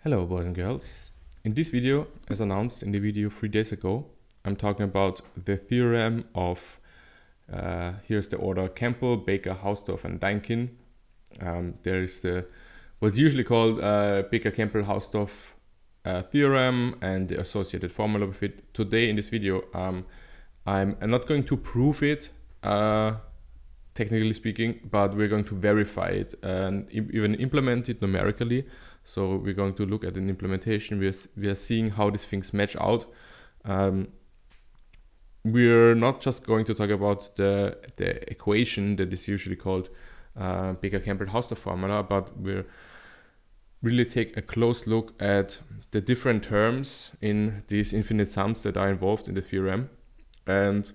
Hello boys and girls. In this video, as announced in the video 3 days ago, I'm talking about the theorem of, here's the order Campbell-Baker-Hausdorff and Dynkin. There is what's usually called Baker-Campbell-Hausdorff theorem and the associated formula with it. Today in this video, I'm not going to prove it, technically speaking, but we're going to verify it and even implement it numerically. So we're going to look at an implementation. We are seeing how these things match out. We're not just going to talk about the equation that is usually called Baker-Campbell-Hausdorff formula, but we'll really take a close look at the different terms in these infinite sums that are involved in the theorem and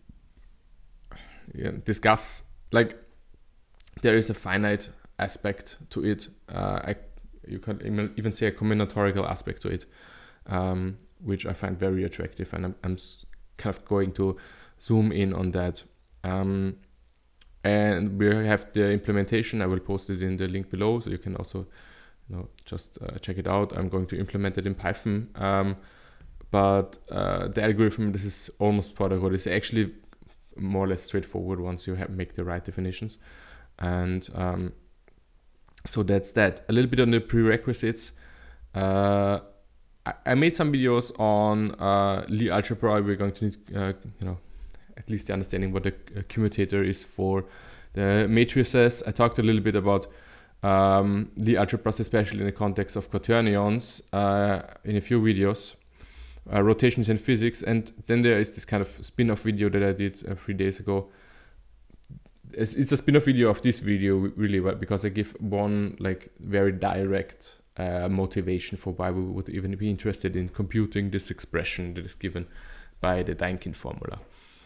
discuss, like, there is a finite aspect to it. You can even say a combinatorial aspect to it, which I find very attractive, and I'm kind of going to zoom in on that. And we have the implementation. I will post it in the link below, so you can also just check it out. I'm going to implement it in Python, but the algorithm, this is almost part of what is actually more or less straightforward once you make the right definitions. And so that's that. A little bit on the prerequisites. I made some videos on Lie-algebra. We're going to need, at least the understanding what the commutator is for the matrices. I talked a little bit about Lie-algebras, especially in the context of quaternions, in a few videos. Rotations in physics, and then there is this kind of spin-off video that I did 3 days ago. It's a spin-off video of this video, really, because I give one very direct motivation for why we would even be interested in computing this expression that is given by the Dynkin formula.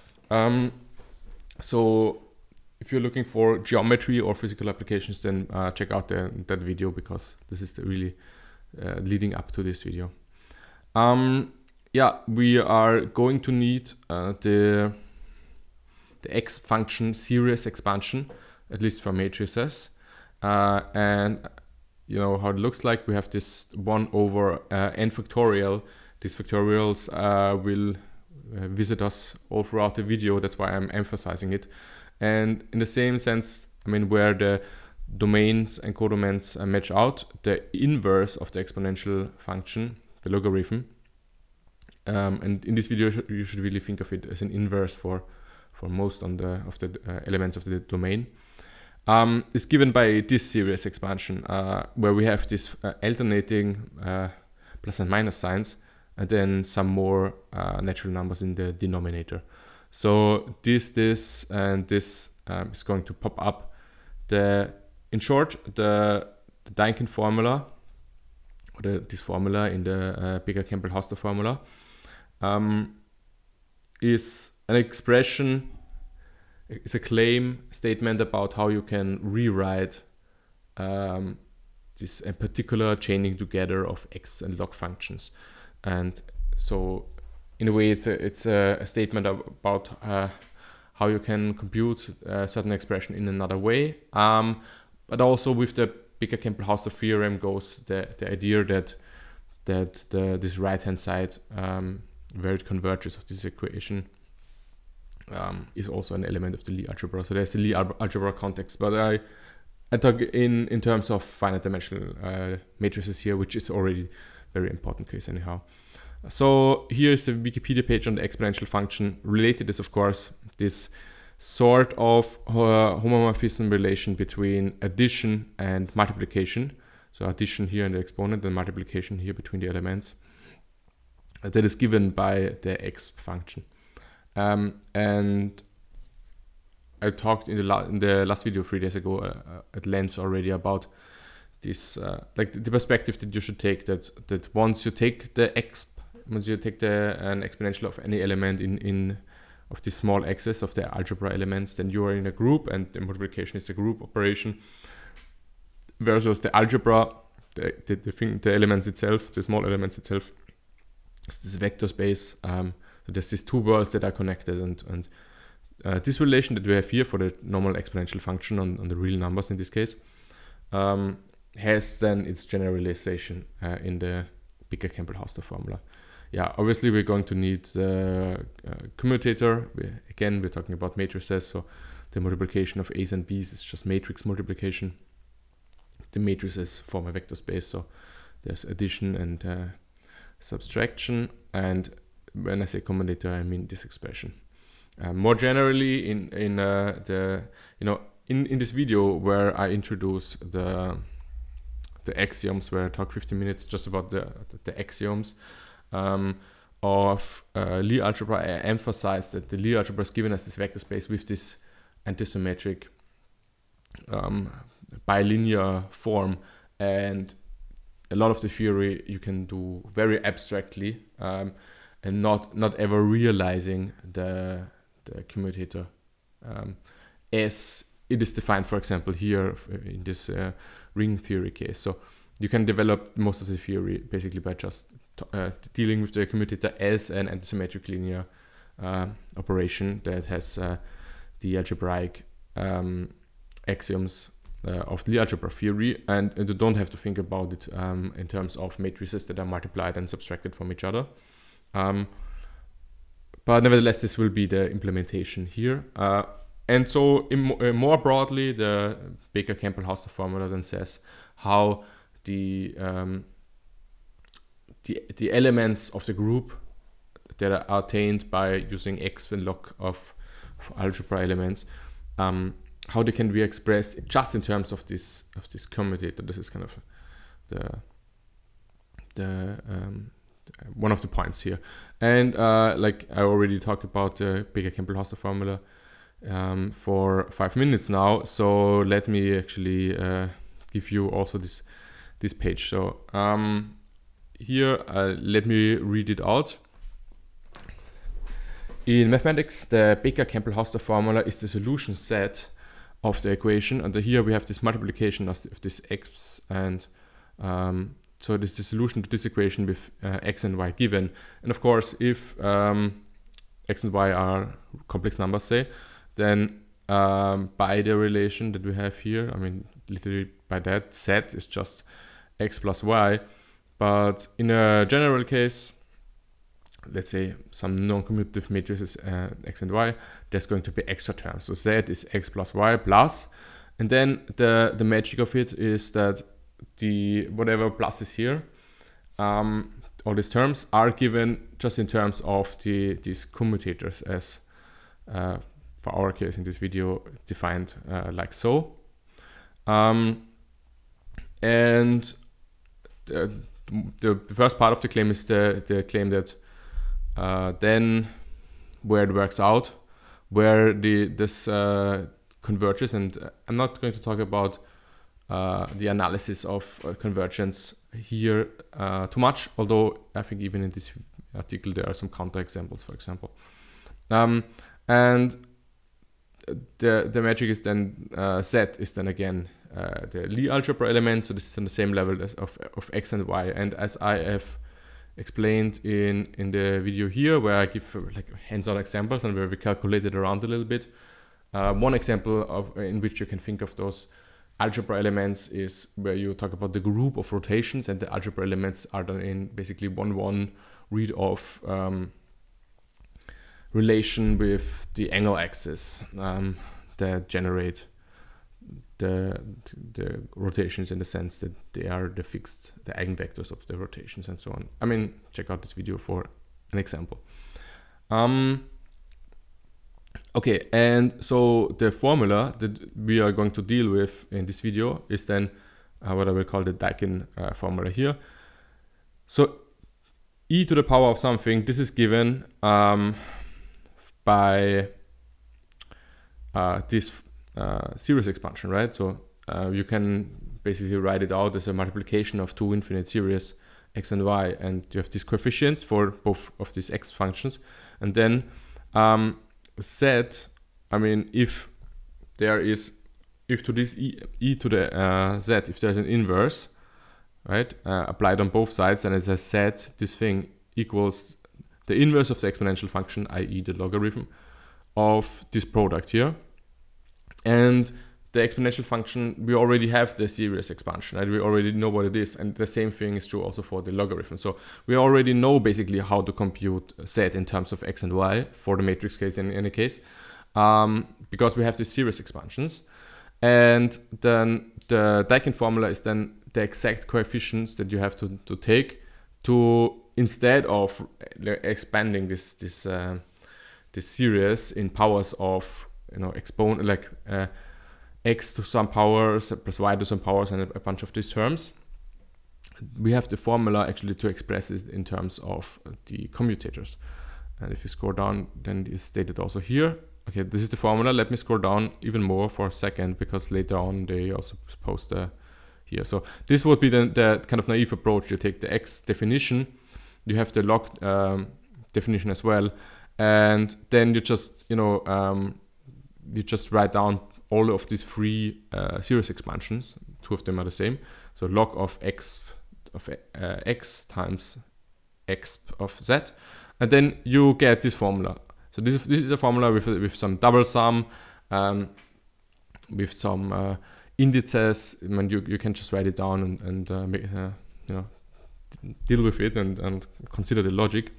So if you're looking for geometry or physical applications, then check out that video, because this is really leading up to this video. Yeah, we are going to need the x function series expansion, at least for matrices, and how it looks like. We have this 1 over n factorial. These factorials will visit us all throughout the video. That's why I'm emphasizing it. And in the same sense, where the domains and codomains match out, the inverse of the exponential function, the logarithm, and in this video you should really think of it as an inverse for most of the elements of the domain, is given by this series expansion, where we have this alternating plus and minus signs, and then some more natural numbers in the denominator. So this and this is going to pop up. In short, the Dynkin formula, or this formula in the Baker-Campbell-Hausdorff formula, is an expression, is a claim statement about how you can rewrite this particular chaining together of x and log functions. And so in a way it's a statement about how you can compute a certain expression in another way. But also with the Baker-Campbell-Hausdorff theorem goes the idea that this right hand side, where it converges of this equation, is also an element of the Lie-algebra. So there's the Lie-algebra context, but I talk in terms of finite dimensional matrices here, which is already very important case anyhow. So here's the Wikipedia page on the exponential function. Related is, of course, this sort of homomorphism relation between addition and multiplication. So addition here in the exponent and multiplication here between the elements. That is given by the x function. And I talked in the last video 3 days ago at length already about this, the perspective that you should take, that once you take an exponential of any element of the small x's of the algebra elements, then you are in a group, and the multiplication is a group operation, versus the algebra, the elements itself, the small elements itself, is this vector space. So there's these two worlds that are connected, and this relation that we have here for the normal exponential function on the real numbers in this case has then its generalization in the Baker-Campbell-Hausdorff formula. Yeah, obviously we're going to need the commutator. Again, we're talking about matrices, so the multiplication of A's and B's is just matrix multiplication. The matrices form a vector space, so there's addition and subtraction. And when I say commutator, I mean this expression. More generally, in this video where I introduce the axioms, where I talk 15 minutes just about the axioms of Lie-algebra, I emphasize that the Lie-algebra is given as this vector space with this antisymmetric bilinear form, and a lot of the theory you can do very abstractly and not ever realizing the commutator as it is defined, for example, here in this ring theory case. So you can develop most of the theory basically by just dealing with the commutator as an antisymmetric linear operation that has the algebraic axioms of the algebra theory, and you don't have to think about it in terms of matrices that are multiplied and subtracted from each other. But nevertheless, this will be the implementation here. And so more broadly, the Baker-Campbell-Hausdorff formula then says how the elements of the group that are attained by using x and log of algebra elements, how they can be expressed just in terms of this commutator. This is kind of the one of the points here. And like I already talked about the Baker-Campbell-Hausdorff formula for 5 minutes now, so let me actually give you also this page. So here let me read it out. In mathematics, the Baker-Campbell-Hausdorff formula is the solution set of the equation, and here we have this multiplication of this x, and so this is the solution to this equation with x and y given. And of course, if x and y are complex numbers, say, then by the relation that we have here, I mean, literally by that, z is just x plus y. But in a general case, let's say some non-commutative matrices x and y, there's going to be extra terms. So z is x plus y plus, and then the magic of it is that the whatever plus is here, all these terms are given just in terms of these commutators, as for our case in this video defined like so. And the first part of the claim is the claim that then where it works out, where this converges, and I'm not going to talk about the analysis of convergence here too much, although I think even in this article there are some counterexamples, for example. And the magic is then z is then again the Lie-algebra element, so this is on the same level as of x and y. And as I have explained in the video here, where I give like hands-on examples and where we calculate it around a little bit, one example in which you can think of those algebra elements is where you talk about the group of rotations, and the algebra elements are done in basically 1-1 read of relation with the angle axis that generate the rotations, in the sense that they are the eigenvectors of the rotations and so on. I mean, check out this video for an example. Okay, and so the formula that we are going to deal with in this video is then what I will call the Dynkin formula here. So e to the power of something, this is given by this series expansion, right? So you can basically write it out as a multiplication of two infinite series x and y, and you have these coefficients for both of these x functions, and then z, I mean, if to this e to the z, if there's an inverse, right, applied on both sides, and as I said, this thing equals the inverse of the exponential function, i.e. the logarithm of this product here. And the exponential function, we already have the series expansion, right? We already know what it is, and the same thing is true also for the logarithm. So we already know basically how to compute z in terms of x and y for the matrix case in any case, because we have the series expansions. And then the Dynkin formula is then the exact coefficients that you have to take to, instead of expanding this series in powers of, you know, exponent, like x to some powers plus y to some powers and a bunch of these terms, we have the formula actually to express it in terms of the commutators. And if you scroll down, then it's stated also here. Okay, this is the formula. Let me scroll down even more for a second, because later on they also post here. So this would be the kind of naive approach. You take the x definition, you have the log definition as well, and then you just, you know, you just write down all of these three series expansions. Two of them are the same. So log of x times x of z, and then you get this formula. So this is a formula with some double sum, with some indices. I mean, you can just write it down and you know, deal with it and consider the logic.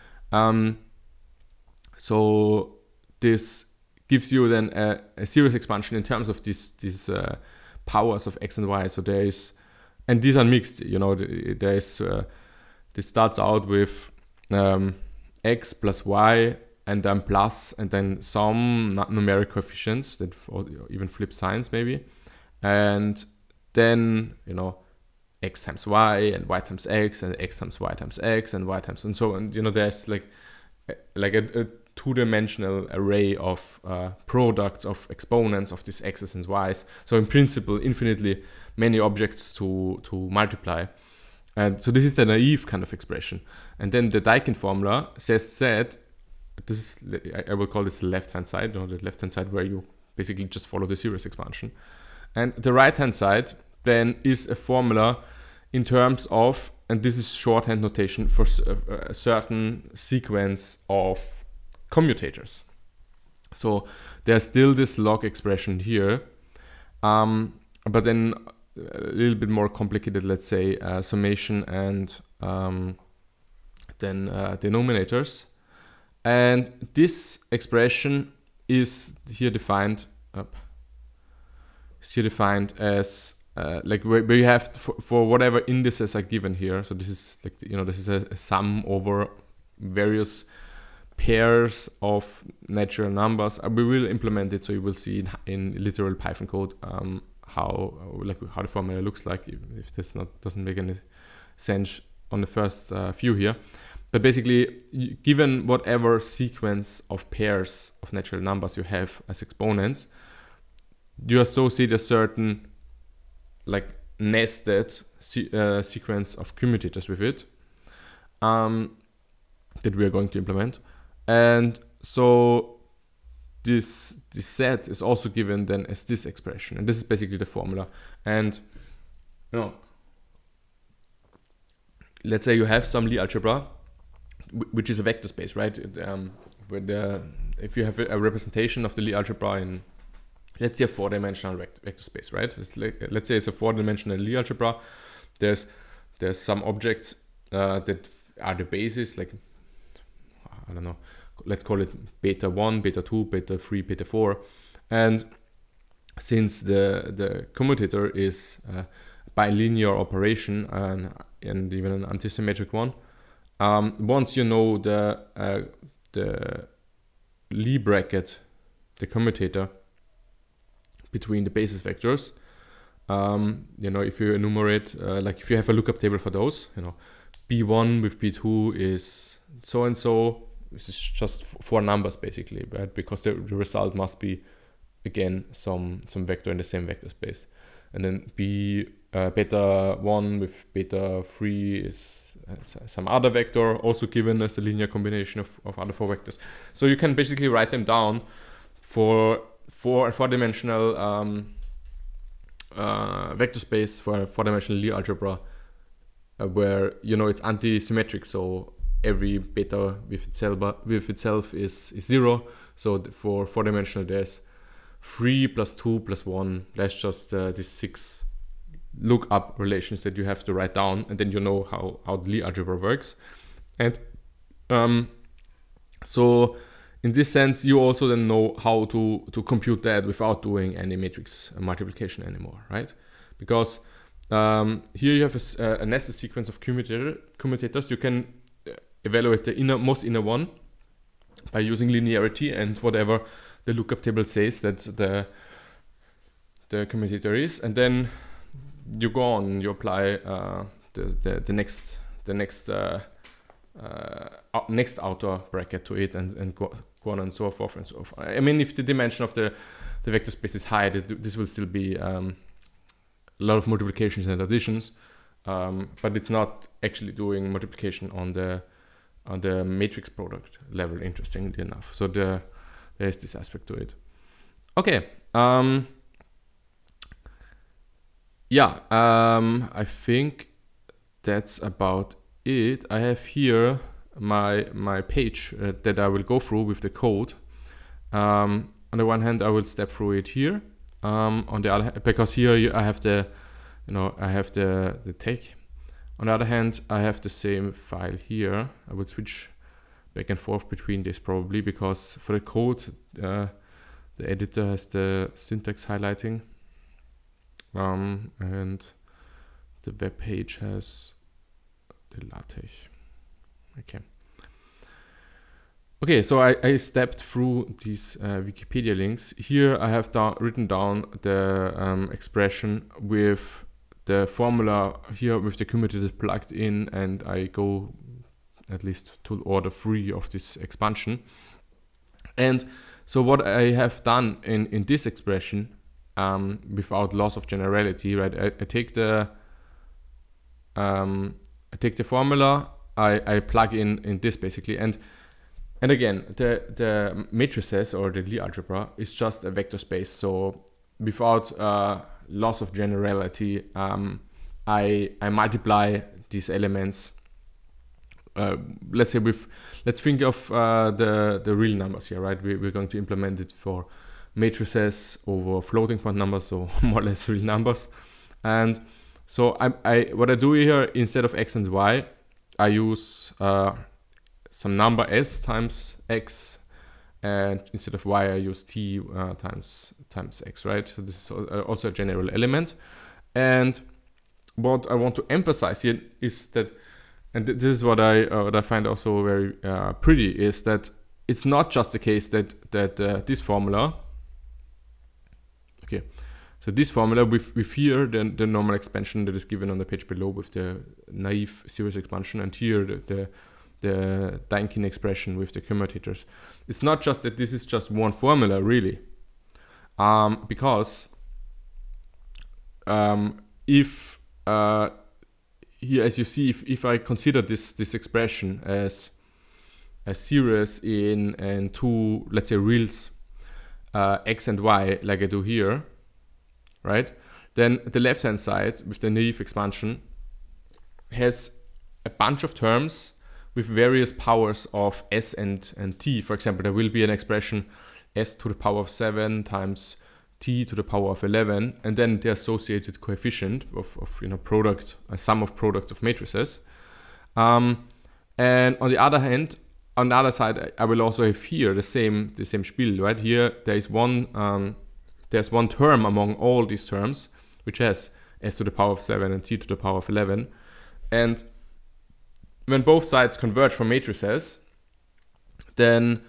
So this gives you then a series expansion in terms of these powers of x and y. So there is, and these are mixed. You know, there is this starts out with x plus y, and then plus, and then some numeric coefficients that even flip signs maybe, and then, you know, x times y and y times x and x times y times x and y times, and so on. You know, there's like a two-dimensional array of products of exponents of these x's and y's. So in principle, infinitely many objects to multiply. And so this is the naive kind of expression. And then the Dynkin formula says that this is, I will call this the left-hand side, or the left-hand side where you basically just follow the series expansion. And the right-hand side then is a formula in terms of, and this is shorthand notation for a certain sequence of commutators. So there's still this log expression here, but then a little bit more complicated, let's say, summation and then denominators. And this expression is here defined as like where you have for whatever indices are given here. So this is like, you know, this is a sum over various pairs of natural numbers. We will implement it, so you will see in literal Python code how the formula looks like, if this doesn't make any sense on the first few here. But basically, given whatever sequence of pairs of natural numbers you have as exponents, you associate a certain like nested sequence of commutators with it that we are going to implement. And so this set is also given then as this expression, and this is basically the formula. And, you know, let's say you have some Lie algebra, which is a vector space, right? If you have a representation of the Lie algebra in, let's say, a four-dimensional vector space, right? Let's say it's a four-dimensional Lie algebra. There's some objects that are the basis, like, I don't know, let's call it beta 1, beta 2, beta 3, beta 4. And since the commutator is a bilinear operation and even an antisymmetric one, once you know the Lie bracket, the commutator between the basis vectors, you know, if you enumerate, like if you have a lookup table for those, you know, B1 with B2 is so and so. This is just four numbers basically, right? Because the result must be, again, some vector in the same vector space. And then beta 1 with beta 3 is some other vector, also given as a linear combination of other four vectors. So you can basically write them down for a four-dimensional vector space, for a four-dimensional Lie algebra, where, you know, it's anti-symmetric. So every beta with itself is 0. So for four-dimensional, there's 3 plus 2 plus 1. That's just these 6 lookup relations that you have to write down, and then you know how the Lie algebra works. And so in this sense, you also then know how to compute that without doing any matrix multiplication anymore, right? Because here you have a nested sequence of commutators. You can evaluate the most inner one by using linearity and whatever the lookup table says that the commutator is, and then you go on, you apply the next outer bracket to it, and go on and so forth and so forth. I mean, if the dimension of the vector space is high, this will still be a lot of multiplications and additions, but it's not actually doing multiplication on the matrix product level, interestingly enough. So there is this aspect to it. Okay. I think that's about it. I have here my page that I will go through with the code. On the one hand, I will step through it here. On the other, because here I have the tag. On the other hand, I have the same file here. I will switch back and forth between this probably, because for the code, the editor has the syntax highlighting, and the web page has the LaTeX. Okay, so I stepped through these Wikipedia links. Here I have written down the expression with the formula here with the commutators plugged in, and I go at least to order 3 of this expansion. And so what I have done in this expression, without loss of generality, right? I take the formula, I plug in this basically, and again the matrices or the Lie algebra is just a vector space. So without loss of generality, I multiply these elements. Let's think of the real numbers here, right? We're going to implement it for matrices over floating point numbers, so more or less real numbers. And so what I do here, instead of x and y, I use some number s times x, and instead of y, I use t times x, right? So this is also a general element. And what I want to emphasize here is that, and this is what I find also very pretty, is that it's not just the case that this formula, okay, so this formula with here the normal expansion that is given on the page below with the naive series expansion, and here the Dynkin expression with the commutators. It's not just that this is just one formula, really, because if here, as you see, if I consider this expression as a series in two, let's say, reals, x and y, like I do here, right? Then the left-hand side with the naive expansion has a bunch of terms with various powers of s and t. For example, there will be an expression s to the power of 7 times t to the power of 11, and then the associated coefficient of product, a sum of products of matrices. And on the other hand, on the other side, I will also have here the same spiel, right? Here there is there's one term among all these terms which has s to the power of 7 and t to the power of 11, and when both sides converge from matrices, then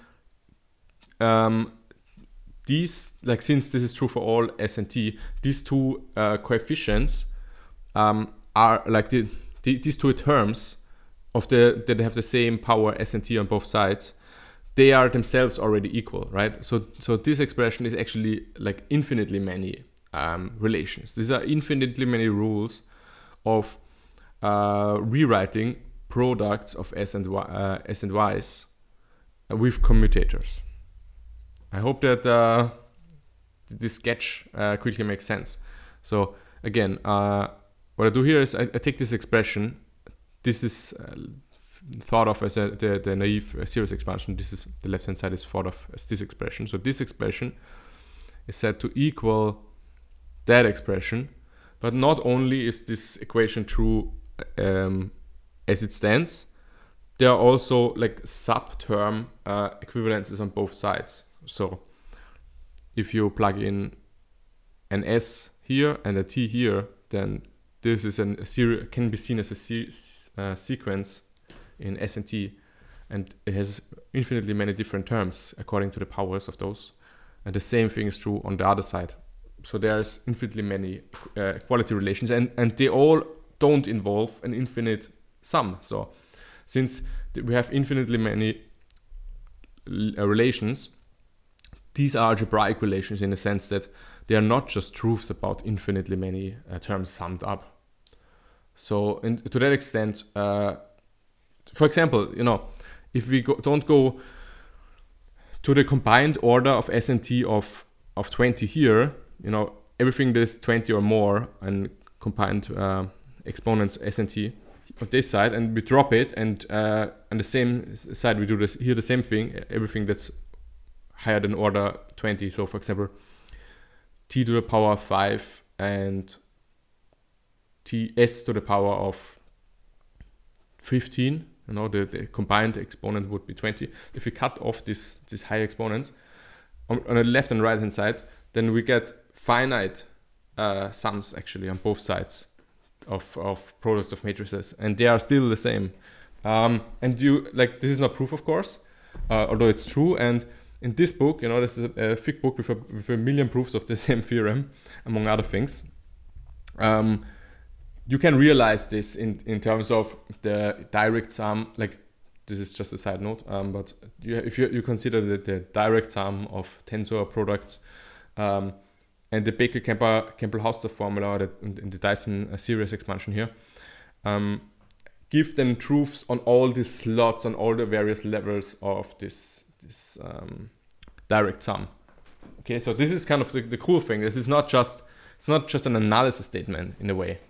these, like, since this is true for all s and t, these two coefficients are like these two terms of that have the same power s and t on both sides. They are themselves already equal, right? So this expression is actually like infinitely many relations. These are infinitely many rules of rewriting products of s and y's with commutators. I hope that this sketch quickly makes sense. So again, what I do here is I take this expression. This is thought of as the naive series expansion. This is the left-hand side is thought of as this expression. So this expression is said to equal that expression. But not only is this equation true as it stands, there are also like subterm equivalences on both sides. So if you plug in an S here and a T here, then this is can be seen as a sequence in S and T, and it has infinitely many different terms according to the powers of those. And the same thing is true on the other side. So there's infinitely many equality relations, and they all don't involve an infinite sum. So since we have infinitely many relations, these are algebraic relations in the sense that they are not just truths about infinitely many terms summed up. So to that extent, for example, if we don't go to the combined order of S and T of 20 here, everything that is 20 or more and combined exponents S and T on this side, and we drop it, and on the same side we do this here, the same thing, everything that's higher than order 20. So for example, t to the power of 5 and s to the power of 15, the combined exponent would be 20. If we cut off these high exponents on the left and right hand side, then we get finite sums actually on both sides of products of matrices, and they are still the same. And this is not proof, of course, although it's true. And in this book, this is a thick book with a million proofs of the same theorem, among other things. You can realize this in terms of the direct sum. Like, this is just a side note, but if you consider the direct sum of tensor products and the Baker-Campbell-Hausdorff formula in the Dyson series expansion here, give them truths on all these slots, on all the various levels of this direct sum. Okay, so this is kind of the cool thing. This is not just an analysis statement in a way,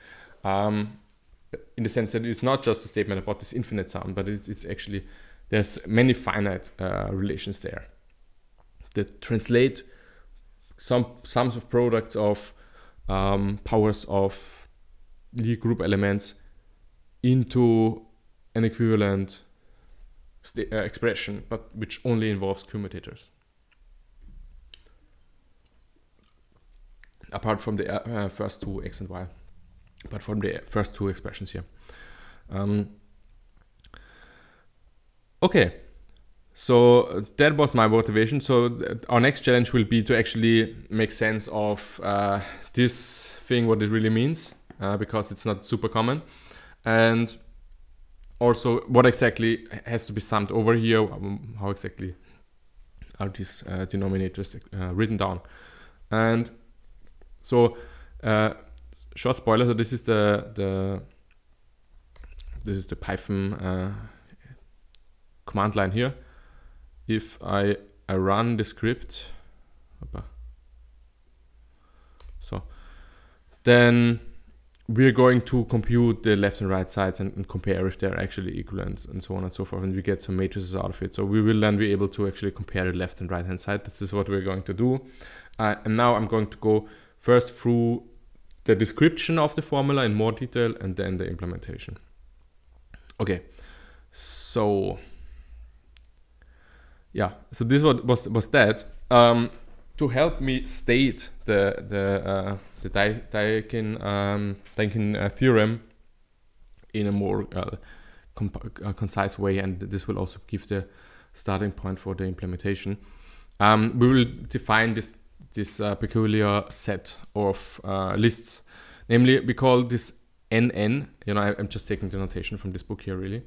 in the sense that it's not just a statement about this infinite sum, but it's actually, there's many finite relations there that translate some sums of products of powers of Lie group elements into an equivalent expression, but which only involves commutators. Apart from the first two x and y, but from the first two expressions here. Okay, so that was my motivation. So our next challenge will be to actually make sense of this thing, what it really means, because it's not super common, and also what exactly has to be summed over here, how exactly are these denominators written down. And so short spoiler, so this is the Python command line here. If I run the script, so then we're going to compute the left and right sides and compare if they're actually equivalent and so on and so forth, and we get some matrices out of it. So we will then be able to actually compare the left and right hand side. This is what we're going to do. And now I'm going to go first through the description of the formula in more detail and then the implementation. Okay, so yeah, so this was that. To help me state the Dynkin theorem in a more concise way, and this will also give the starting point for the implementation. We will define this peculiar set of lists. Namely, we call this NN. I'm just taking the notation from this book here, really.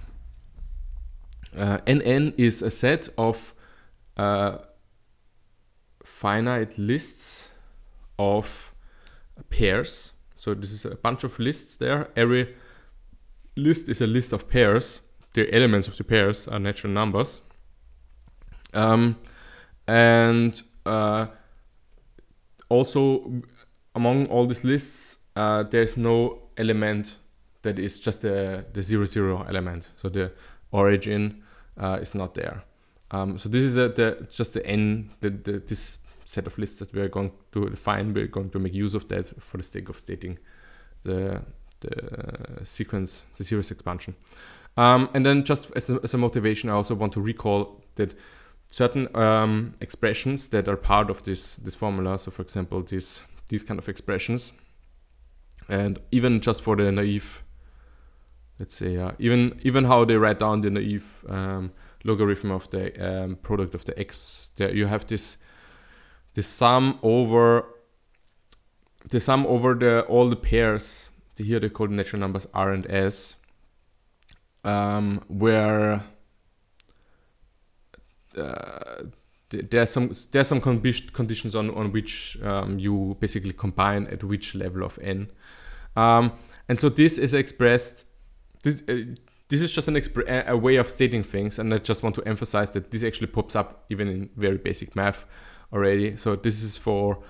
NN is a set of finite lists of pairs. So this is a bunch of lists there. Every list is a list of pairs. The elements of the pairs are natural numbers. Also, among all these lists, there's no element that is just the 0, element. So the origin is not there. So this is just the n, this set of lists that we're going to define. We're going to make use of that for the sake of stating the sequence, the series expansion. And then just as a motivation, I also want to recall that certain expressions that are part of this formula, so for example, these kind of expressions, and even just for the naive, let's say, even how they write down the naive logarithm of the product of the x, there you have the sum over all the pairs. Here they call the natural numbers R and S, where there's some conditions on which you basically combine at which level of n, and so this is expressed. This is just a way of stating things, and I just want to emphasize that this actually pops up even in very basic math already. So this is for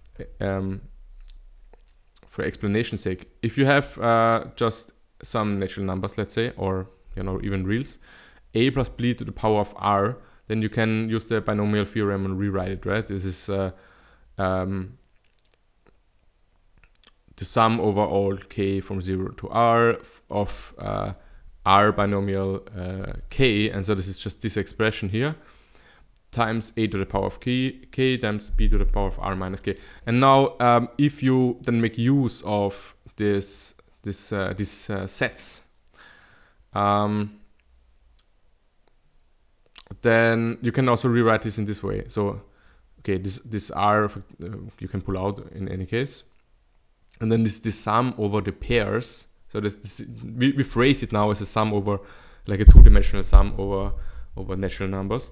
explanation's sake. If you have just some natural numbers, let's say, or even reals, a plus b to the power of r, then you can use the binomial theorem and rewrite it, right? This is the sum over all k from 0 to r of r binomial k, and so this is just this expression here, times a to the power of k times b to the power of r minus k. And now if you then make use of these sets, then you can also rewrite this in this way. So okay, this r you can pull out in any case, and then this sum over the pairs. So we phrase it now as a sum over, like a two-dimensional sum over natural numbers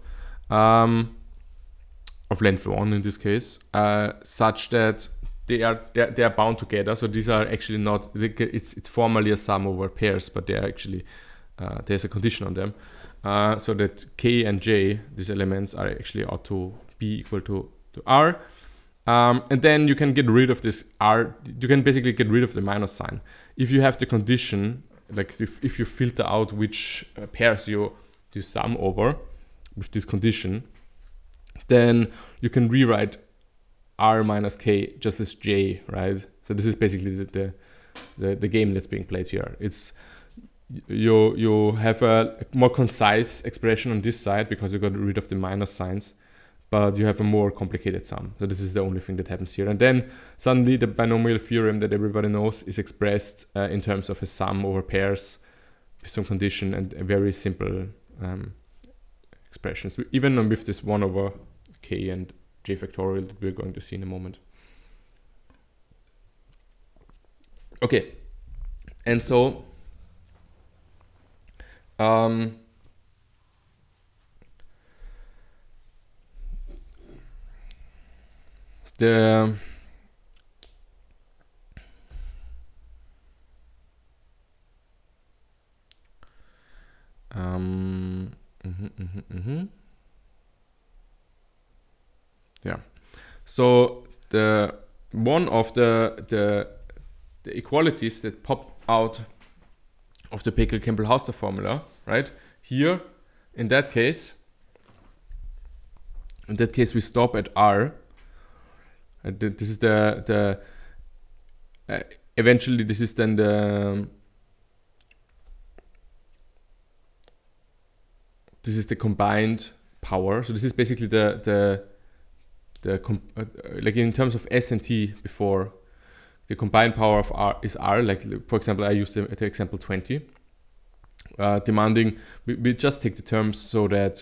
of length 1 in this case, such that they are bound together. So these are actually not, it's formally a sum over pairs, but they are actually there's a condition on them, so that k and j, these elements, are actually ought to be equal to r. And then you can get rid of this r. You can basically get rid of the minus sign if you have the condition, like if you filter out which pairs you sum over with this condition, then you can rewrite r minus k just as j, right? So this is basically the game that's being played here. It's you have a more concise expression on this side because you got rid of the minus signs, but you have a more complicated sum. So this is the only thing that happens here. And then suddenly the binomial theorem that everybody knows is expressed in terms of a sum over pairs with some condition and a very simple expressions, even with this 1 over k and j factorial that we're going to see in a moment. Okay, and so yeah, so the one of the equalities that pop out of the Baker-Campbell-Hausdorff formula, right here, in that case we stop at r. This is eventually this is then this is the combined power. So this is basically like in terms of S and T before, the combined power of r is r. Like for example, I use the example 20, demanding we just take the terms so that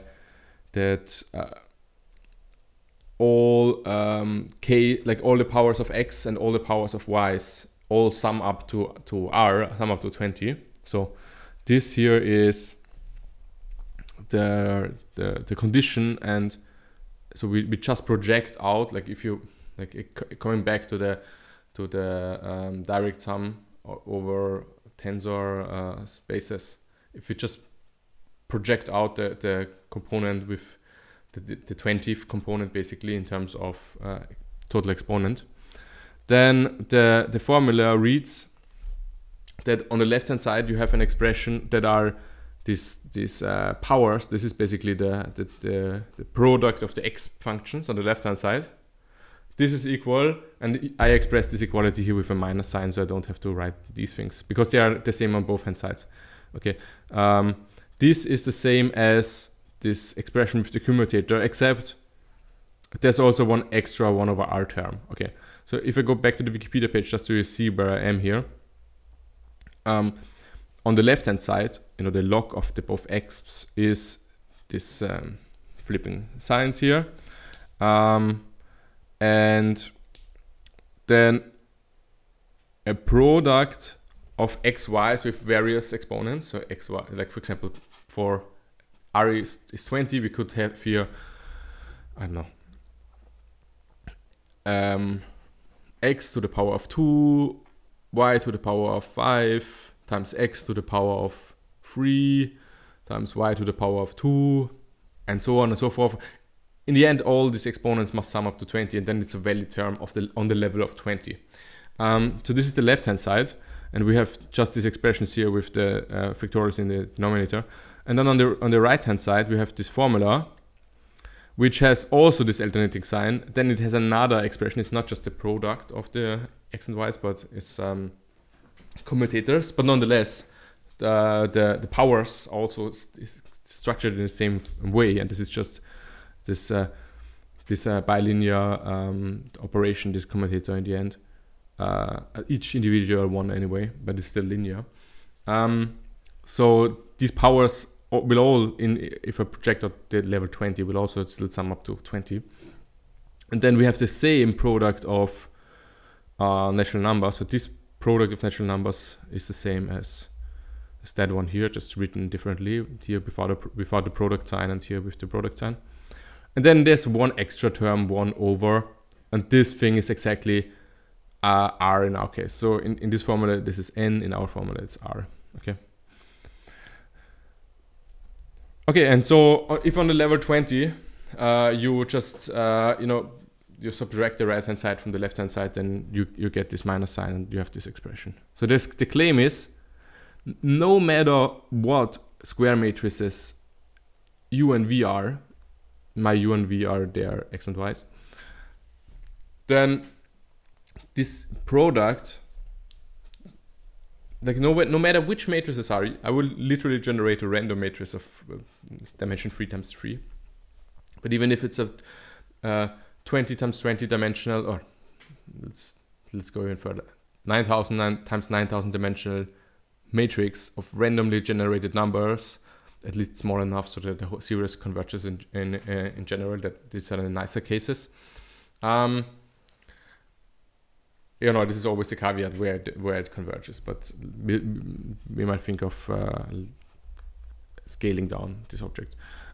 all k, like all the powers of x and all the powers of y's, all sum up to r, sum up to 20. So this here is the condition, and so we just project out, like if you coming back to the direct sum over tensor spaces, if you just project out the component with the 20th component basically in terms of total exponent, then the formula reads that on the left hand side you have an expression that are these powers. This is basically the product of the x functions on the left hand side. This is equal, and I express this equality here with a minus sign, so I don't have to write these things because they are the same on both hand sides. Okay, this is the same as this expression with the commutator, except there's also one extra 1 over r term. Okay, so if I go back to the Wikipedia page just so you see where I am here, on the left hand side, the log of the both x is this flipping signs here, and then a product of xy's with various exponents. So xy, like for example, for r is 20, we could have here, I don't know, x to the power of 2, y to the power of 5, times x to the power of 3, times y to the power of 2, and so on and so forth. In the end, all these exponents must sum up to 20, and then it's a valid term on the level of 20. So this is the left-hand side, and we have just these expressions here with the factorials in the denominator. And then on the right-hand side, we have this formula, which has also this alternating sign. Then it has another expression. It's not just the product of the x and y's, but it's commutators. But nonetheless, the powers also is structured in the same way, and this is just this bilinear operation, this commutator in the end. Each individual one anyway, but it's still linear. So these powers will all, if I project at the level 20, will also still sum up to 20. And then we have the same product of natural numbers. So this product of natural numbers is the same as that one here, just written differently. Here without the product sign, and here with the product sign. And then there's one extra term, 1 over, and this thing is exactly r in our case. So in this formula, this is n. In our formula, it's r. Okay. Okay, and so if on the level 20, you just you subtract the right hand side from the left hand side, then you get this minus sign, and you have this expression. So the claim is, no matter what square matrices u and v are, my u and v are their x and y's, then this product, like no matter which matrices are, I will literally generate a random matrix of dimension 3 times 3. But even if it's a 20 times 20 dimensional, or let's go even further, 9,000 times 9,000 dimensional matrix of randomly generated numbers, at least small enough so that the whole series converges in general, that these are the nicer cases. This is always the caveat where it converges, but we might think of scaling down these objects.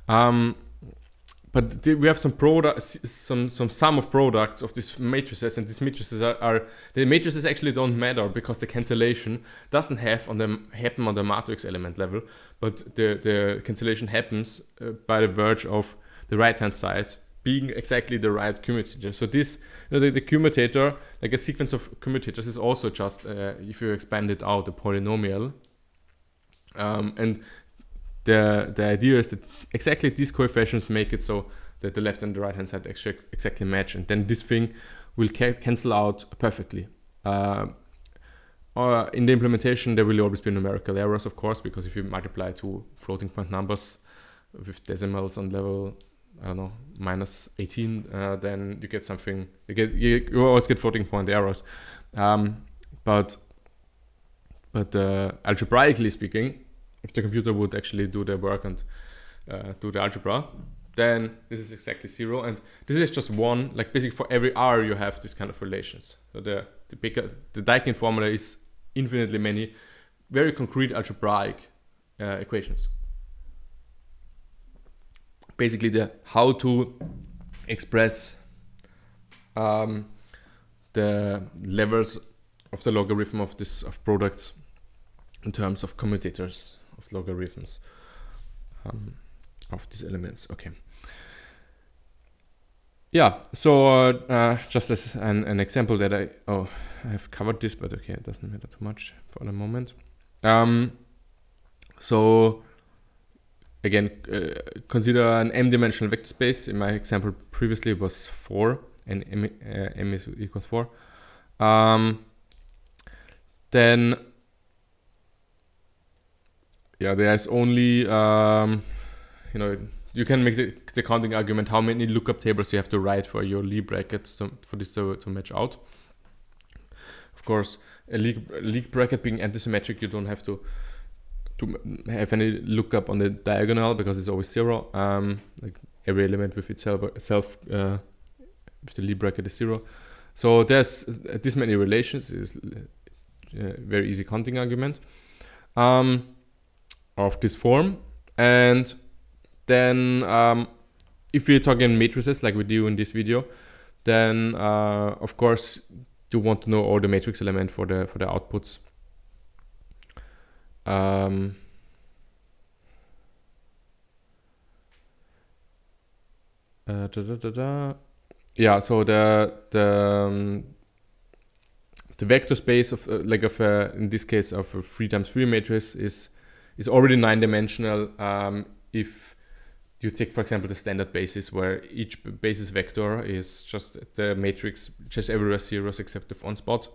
But we have some sum of products of these matrices, and these matrices the matrices actually don't matter because the cancellation doesn't happen on the matrix element level, but the cancellation happens by the virtue of the right hand side being exactly the right commutator. So this, the commutator, like a sequence of commutators, is also just, if you expand it out, a polynomial. And the idea is that exactly these coefficients make it so that the left and the right hand side exactly match, and then this thing will cancel out perfectly. Or in the implementation, there will always be numerical errors, of course, because if you multiply two floating point numbers with decimals on level, I don't know, minus 18, then you get something. You always get floating point errors, but algebraically speaking, if the computer would actually do the work and do the algebra, then this is exactly 0, and this is just one. Like basically for every r, you have this kind of relations. So the Dynkin formula is infinitely many very concrete algebraic equations. Basically, how to express the levels of the logarithm of products in terms of commutators of logarithms of these elements. Okay. Yeah. So just as an example that I have covered this, but okay, it doesn't matter too much for the moment. So again, consider an m-dimensional vector space. In my example previously it was 4, and m is equals 4. Then yeah, there's only you know, you can make the counting argument how many lookup tables you have to write for your Lie brackets for this to match out. Of course, a Lie bracket being antisymmetric, you don't have to have any lookup on the diagonal because it's always 0. Like every element with itself with the Lie bracket is 0. So there's this many relations is a very easy counting argument of this form. And then if we're talking matrices like we do in this video, then of course you want to know all the matrix element for the outputs. Yeah, so the vector space of in this case of a 3 times 3 matrix is already 9-dimensional if you take, for example, the standard basis where each basis vector is just the matrix just everywhere zeros except the one spot.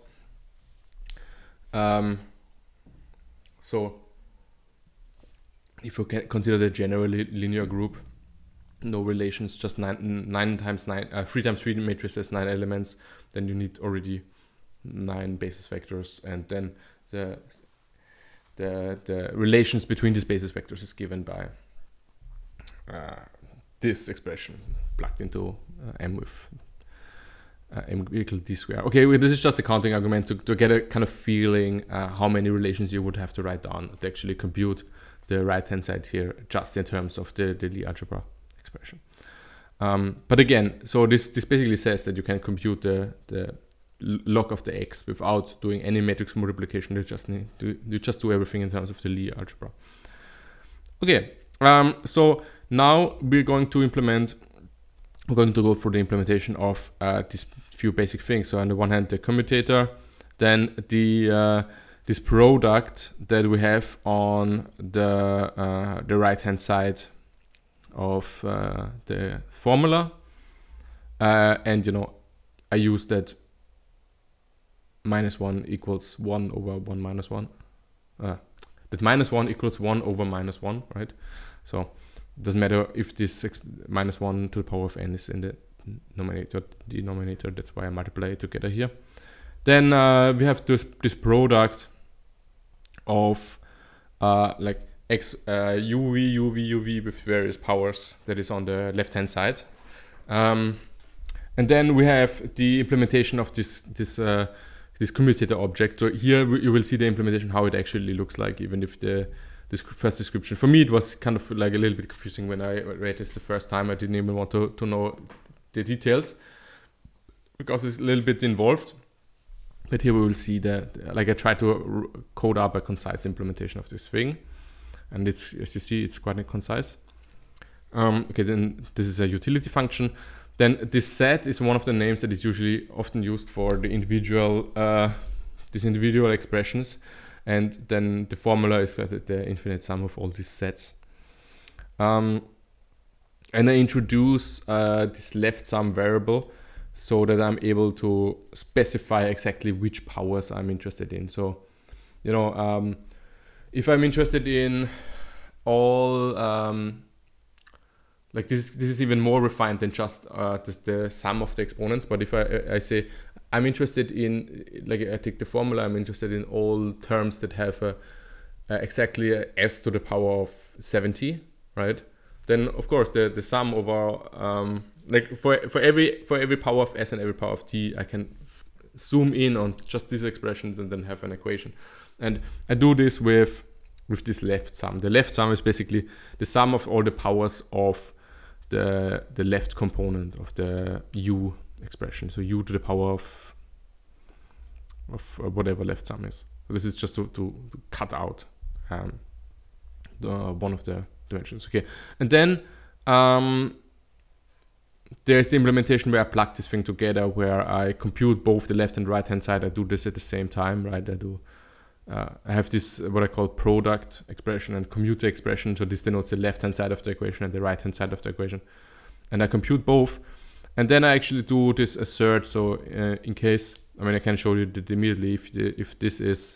So if you can consider the generally linear group, no relations, just 3 times 3 matrices, 9 elements, then you need already 9 basis vectors, and then the relations between these basis vectors is given by this expression plugged into m with m equal d square. Okay, well, this is just a counting argument to get a kind of feeling how many relations you would have to write down to actually compute the right hand side here, just in terms of the Lie-algebra expression. But again, so this basically says that you can compute the log of the x without doing any matrix multiplication. You just do everything in terms of the Lie-algebra. Okay, so now we're going to go through the implementation of these few basic things. So on the one hand, the commutator, then this product that we have on the right hand side of the formula, and you know, I use that -1 equals 1 over 1 minus 1. That -1 equals 1 over -1, right? So it doesn't matter if this -1 to the power of n is in the denominator. That's why I multiply it together here. Then we have this product of like x uv with various powers that is on the left hand side, and then we have the implementation of this commutator object. So here you will see the implementation, how it actually looks like, even if this first description, for me it was kind of like a little bit confusing when I read this the first time. I didn't even want to know the details because it's a little bit involved. But here we will see that, like, I try to code up a concise implementation of this thing, and it's, as you see, it's quite concise. Okay, then this is a utility function. Then this set is one of the names that is usually often used for the individual these individual expressions, and then the formula is the infinite sum of all these sets. And I introduce this left sum variable so that I'm able to specify exactly which powers I'm interested in. So, you know, if I'm interested in all, like this is even more refined than just the sum of the exponents. But if I say I'm interested in, like, I take the formula, I'm interested in all terms that have exactly a s to the power of 70, right? Then of course the sum over like for every power of s and every power of t, I can zoom in on just these expressions and then have an equation. And I do this with this left sum. The left sum is basically the sum of all the powers of the left component of the u expression. So u to the power of whatever left sum is. So this is just to cut out one of the dimensions. Okay, and then there's the implementation where I plug this thing together, where I compute both the left and right hand side. I do this at the same time, right? I do I have this what I call product expression and commuter expression. So this denotes the left-hand side of the equation and the right-hand side of the equation. And I compute both. And then I actually do this assert. So in case, I mean, I can show you that immediately if this is,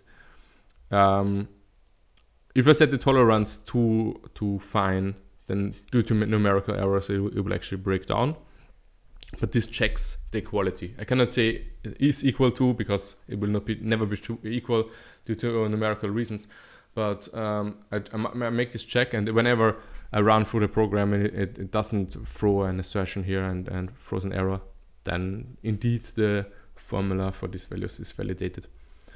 if I set the tolerance to fine, then due to numerical errors, it will actually break down. But this checks the equality. I cannot say is equal to, because it will never be equal due to numerical reasons. But I make this check, and whenever I run through the program and it doesn't throw an assertion here and throws an error, then indeed the formula for these values is validated.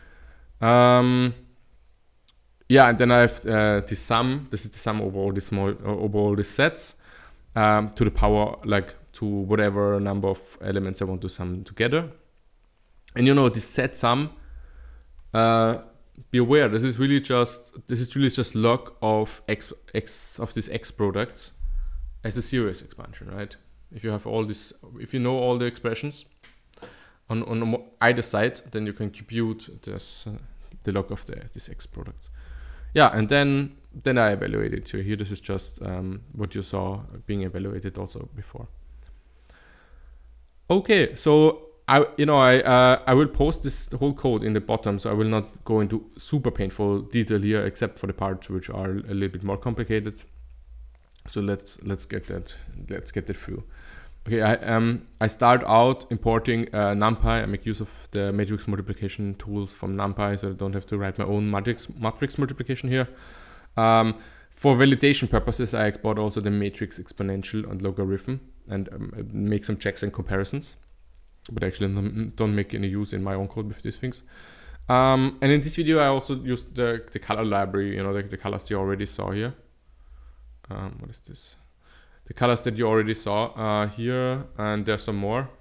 Yeah, and then I have the sum. This is the sum over all these sets to the power, like, to whatever number of elements I want to sum together. And you know, this set sum, be aware, this is really just log of x of these x products as a series expansion, right? If you have all this, if you know all the expressions on either side, then you can compute this, the log of these x products. Yeah, and then I evaluate it. So here, this is just what you saw being evaluated also before. Okay, so I will post this whole code in the bottom, so I will not go into super painful detail here, except for the parts which are a little bit more complicated. So let's get that through. Okay, I start out importing NumPy. I make use of the matrix multiplication tools from NumPy, so I don't have to write my own matrix multiplication here. For validation purposes, I export also the matrix exponential and logarithm and make some checks and comparisons, but actually don't make any use in my own code with these things. And in this video, I also used the color library, you know, the colors you already saw here. What is this? The colors that you already saw here, and there's some more.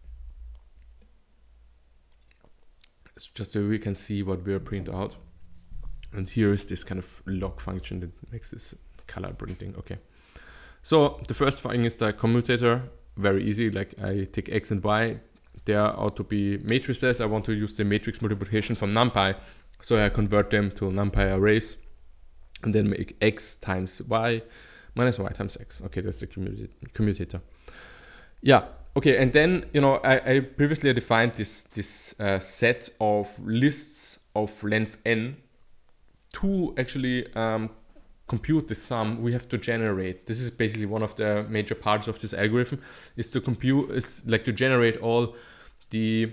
It's just so we can see what we are printing out. And here is this kind of log function that makes this color printing. Okay. So the first thing is the commutator. Very easy. Like, I take x and y. There ought to be matrices. I want to use the matrix multiplication from NumPy, so I convert them to NumPy arrays, and then make x times y minus y times x. Okay, that's the commutator. Yeah. Okay, and then, you know, I previously defined this set of lists of length n. To actually compute the sum, we have to generate. This is basically one of the major parts of this algorithm, is to generate all the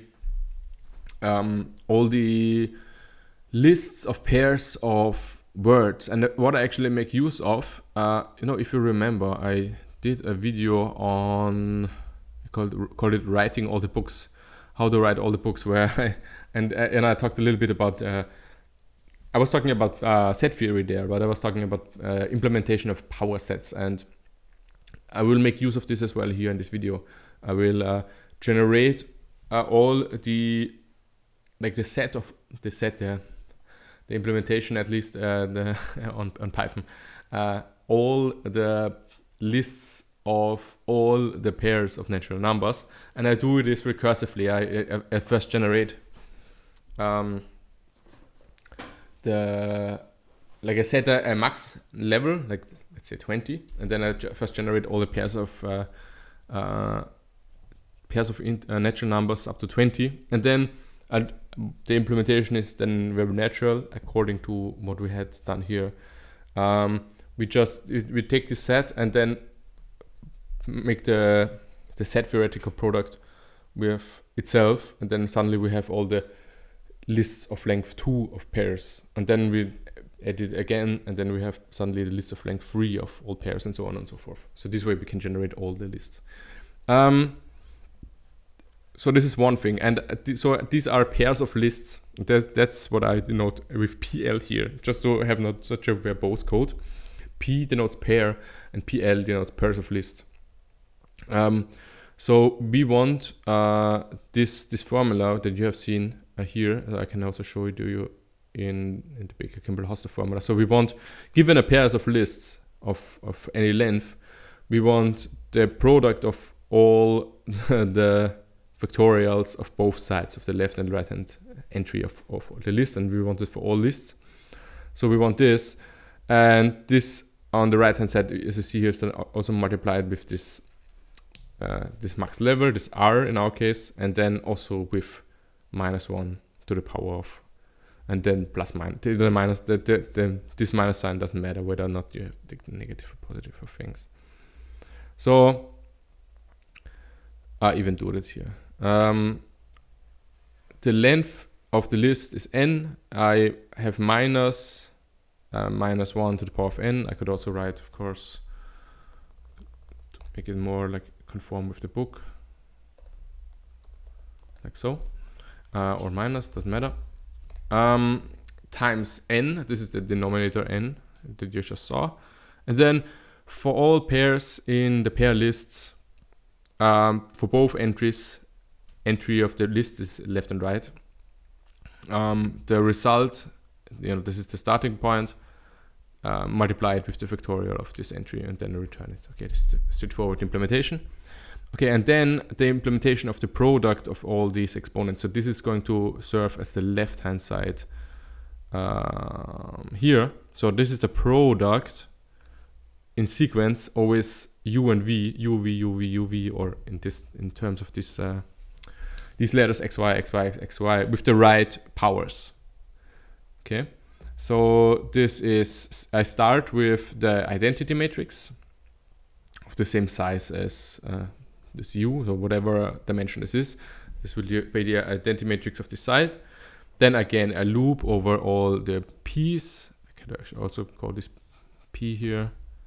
lists of pairs of words. And what I actually make use of, you know, if you remember, I did a video on called it writing all the books, how to write all the books, where I talked a little bit about. I was talking about set theory there, but I was talking about implementation of power sets, and I will make use of this as well here in this video. I will generate all the implementation, at least on Python, all the lists of all the pairs of natural numbers, and I do this recursively. I first generate I set a max level, like let's say 20, and then I first generate all the pairs of natural numbers up to 20, and then the implementation is then very natural according to what we had done here. We take this set and then make the set theoretical product with itself, and then suddenly we have all the lists of length 2 of pairs, and then we edit again, and then we have suddenly the list of length 3 of all pairs, and so on and so forth. So this way we can generate all the lists. So this is one thing, and so these are pairs of lists. That's what I denote with PL here, just to have not such a verbose code. P denotes pair, and PL denotes pairs of list. So we want this formula that you have seen here. I can also show it to you in the Baker-Campbell-Hausdorff formula. So we want, given a pairs of lists of any length, we want the product of all the factorials of both sides of the left and right hand entry of the list, and we want it for all lists. So we want this, and this on the right hand side, as you see here, is then also multiplied with this this max level, this r in our case, and then also with -1 to the power of, and then plus minus, the minus, this minus sign doesn't matter whether or not you have the negative or positive of things. So I even do it here. The length of the list is n. I have minus 1 to the power of n. I could also write, of course, to make it more like conform with the book, like so, or minus, doesn't matter, times n. This is the denominator n that you just saw. And then for all pairs in the pair lists, for both entries, entry of the list is left and right. The result, this is the starting point, multiply it with the factorial of this entry and then return it. Okay, this is a straightforward implementation. Okay, and then the implementation of the product of all these exponents. So this is going to serve as the left-hand side here. So this is the product in sequence, always u and v, uv, uv, uv, or in terms of this these letters xy, xy, xy with the right powers. Okay, so this is, I start with the identity matrix of the same size as this u, so whatever dimension this is. This will be the identity matrix of this side. Then again, a loop over all the p's. I could also call this p here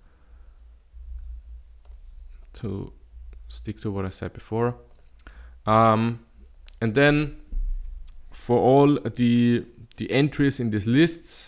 to stick to what I said before. And then for all the entries in these lists,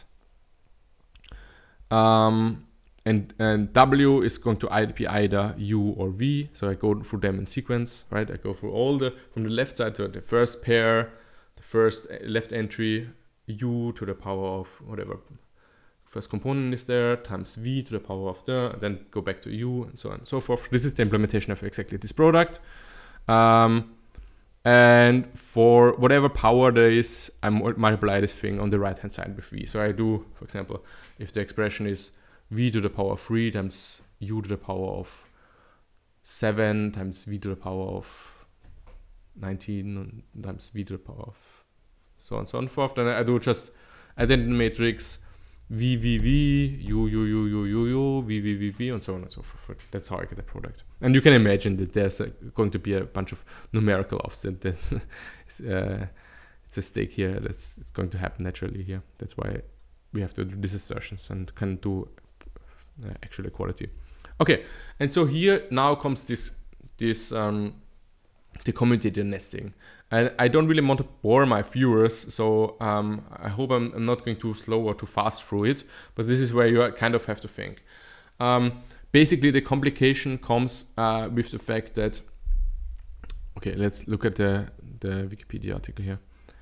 and w is going to be either u or v. So I go through them in sequence, right? I go through all from the left side to the first pair, the first left entry, u to the power of whatever first component is there, times v to the power of then go back to u, and so on and so forth. This is the implementation of exactly this product. And for whatever power there is, I multiply this thing on the right hand side with v. So I do, for example, if the expression is v to the power of 3 times u to the power of 7 times v to the power of 19 times v to the power of so on and so forth, then I do just identity matrix v, v, v, u, u, u, u, u, u, v, v, v, v, and so on and so forth. That's how I get the product. And you can imagine that there's going to be a bunch of numerical offset that it's a stake here. It's going to happen naturally here. That's why we have to do these assertions and can do actual equality. Okay, and so here now comes this the commutator nesting. And I don't really want to bore my viewers, so I hope I'm not going too slow or too fast through it, but this is where you kind of have to think. Basically, the complication comes with the fact that, okay, let's look at the Wikipedia article here.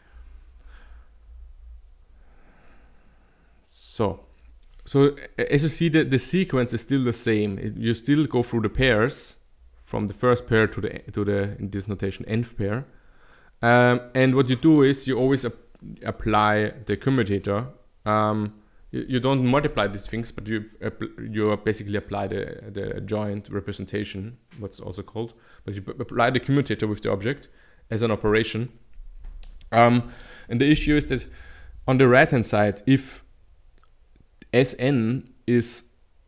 So as you see, the sequence is still the same. You still go through the pairs from the first pair to the in this notation nth pair. And what you do is you always apply the commutator. You don't multiply these things, but you basically apply the joint representation, what's also called. But you apply the commutator with the object as an operation. And the issue is that on the right hand side, if Sn is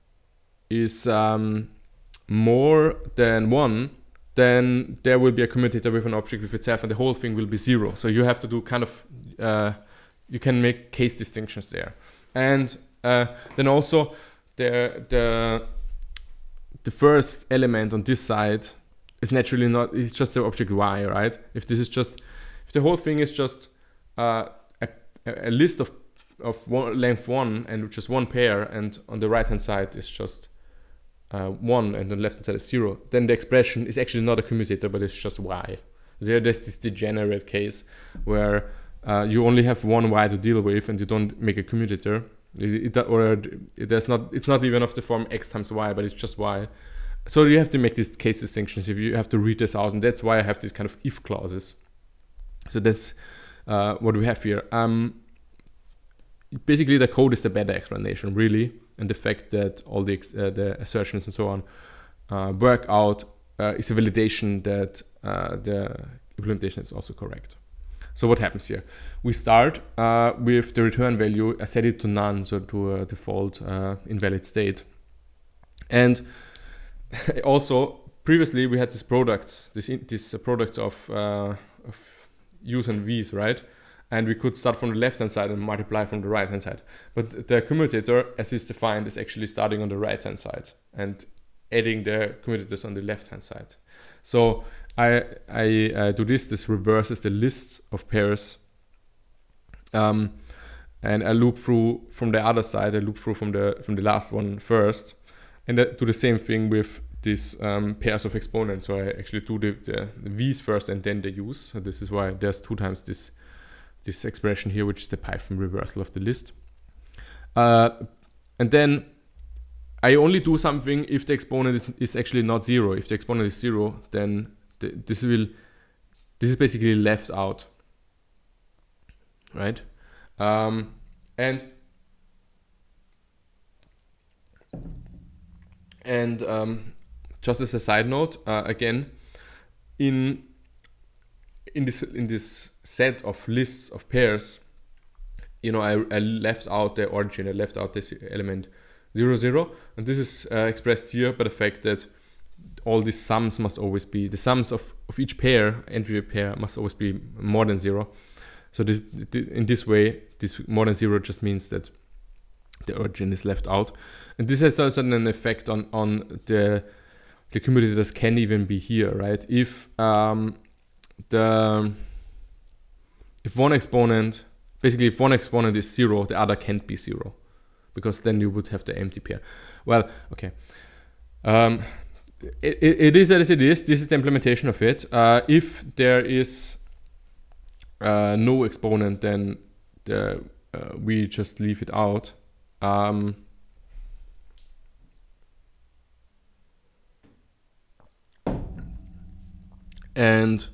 more than 1, then there will be a commutator with an object with itself, and the whole thing will be 0. So you have to do kind of, you can make case distinctions there. And then also the first element on this side is naturally not, it's just the object y, right? If the whole thing is just a list of length 1 and just one pair, and on the right hand side is just 1 and on the left hand side is 0, then the expression is actually not a commutator, but it's just y. There's this degenerate case where you only have one y to deal with and you don't make a commutator. It's not even of the form x times y, but it's just y. so you have to make these case distinctions if you have to read this out, and that's why I have these kind of if clauses. So that's what we have here. Basically, the code is the better explanation, really, and the fact that all the assertions and so on work out is a validation that the implementation is also correct. So what happens here? We start with the return value. I set it to none, so to a default invalid state. And also, previously we had these products, these products of u's and v's, right? And we could start from the left-hand side and multiply from the right-hand side. But the commutator, as is defined, is actually starting on the right-hand side and adding the commutators on the left-hand side. So I do this. This reverses the lists of pairs, and I loop through from the other side. I loop through from the last one first, and I do the same thing with these pairs of exponents. So I actually do the v's first and then the u's. So this is why there's 2 times this expression here, which is the Python reversal of the list. And then I only do something if the exponent is actually not 0. If the exponent is 0, then this is basically left out, right? And just as a side note, again, in this set of lists of pairs, you know, I left out the origin. I left out this element 0, 0, and this is expressed here by the fact that all these sums must always be, the sums of each pair, entry pair, must always be more than 0. So in this way, this more than 0 just means that the origin is left out. And this has also an effect on the commutators can even be here, right? If one exponent, basically if one exponent is 0, the other can't be 0, because then you would have the empty pair. Well, okay. It is as it is. This is the implementation of it. If there is no exponent, then we just leave it out. And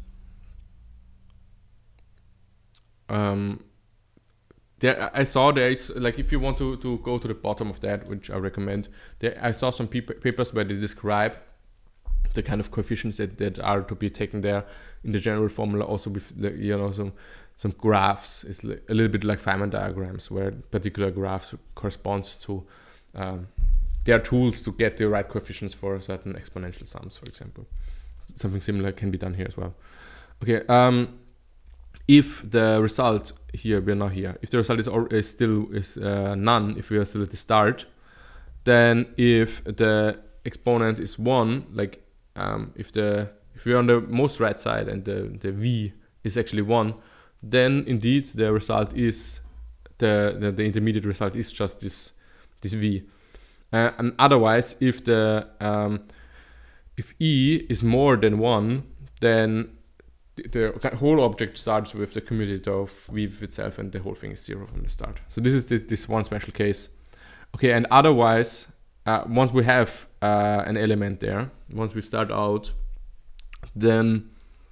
I saw there is, like, if you want to go to the bottom of that, which I recommend, I saw some papers where they describe the kind of coefficients that are to be taken there in the general formula, also with the, you know, some graphs. It's a little bit like Feynman diagrams, where particular graphs correspond to there are tools to get the right coefficients for certain exponential sums, for example. Something similar can be done here as well. Okay. If the result here, we're not here, if the result is still none, if we are still at the start, then if the exponent is 1, like if we're on the most right side and the v is actually 1, then indeed the result is the intermediate result is just this v. And otherwise, if if e is more than 1, then the whole object starts with the commutator of v itself, and the whole thing is 0 from the start. So this is this one special case. Okay, and otherwise, once we have an element there, once we start out, then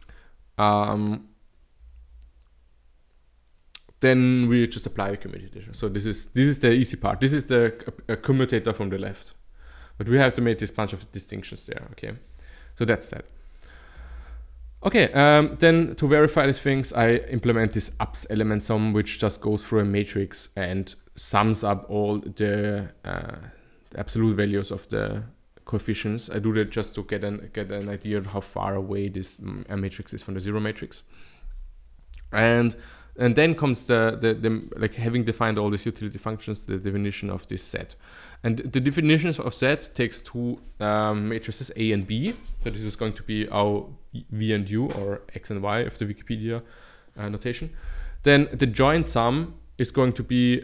we just apply a commutator. So this is the easy part. This is the commutator from the left, but we have to make this bunch of distinctions there. Okay, so that's that. Okay, then to verify these things, I implement this ups element sum, which just goes through a matrix and sums up all the absolute values of the coefficients. I do that just to get an idea of how far away this matrix is from the 0 matrix. And then comes the like, having defined all these utility functions, the definition of this set. And the definitions of set takes 2 matrices A and B. So this is going to be our V and U, or X and Y of the Wikipedia notation. Then the joint sum is going to be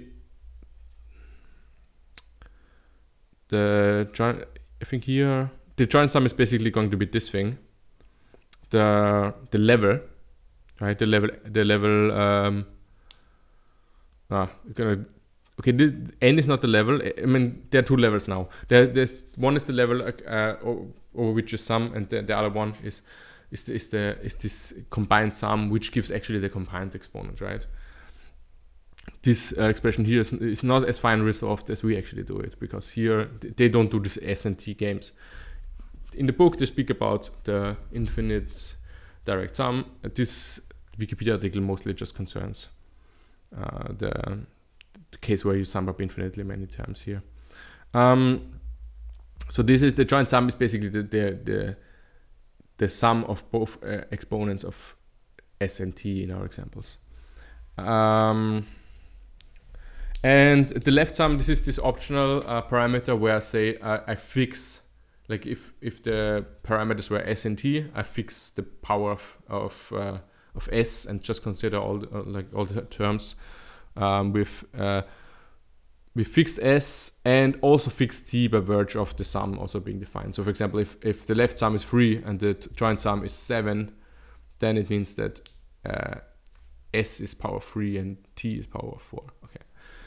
the joint. I think here the joint sum is basically going to be this thing. The level, right? The level. Okay, this n is not the level. I mean, there are 2 levels now. There's one is the level over which is sum, and the other one is this combined sum, which gives actually the combined exponent, right? This expression here is not as fine resolved as we actually do it, because here they don't do this S and T games. In the book, they speak about the infinite direct sum. This Wikipedia article mostly just concerns the case where you sum up infinitely many times here. So this is the joint sum is basically the sum of both exponents of S and T in our examples. And the left sum, this is this optional parameter where, say, I fix, like if the parameters were S and T, I fix the power of S and just consider all the terms with fixed S and also fixed T by virtue of the sum also being defined. So for example, if the left sum is 3 and the joint sum is 7, then it means that S is power 3 and T is power 4. Okay.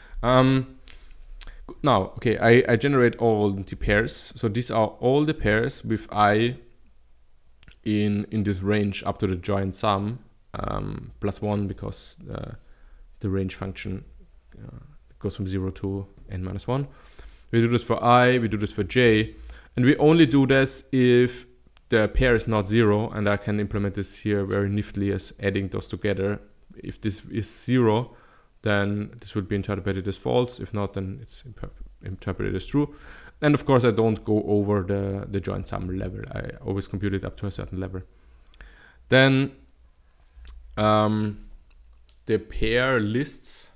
Now, okay, I generate all the pairs. So these are all the pairs with I in this range up to the joint sum plus 1, because the range function goes from 0 to n minus 1. We do this for I, we do this for j, and we only do this if the pair is not 0, and I can implement this here very niftily as adding those together. If this is 0, then this would be interpreted as false. If not, then it's interpreted as true. And of course, I don't go over the joint sum level. I always compute it up to a certain level. Then the pair lists.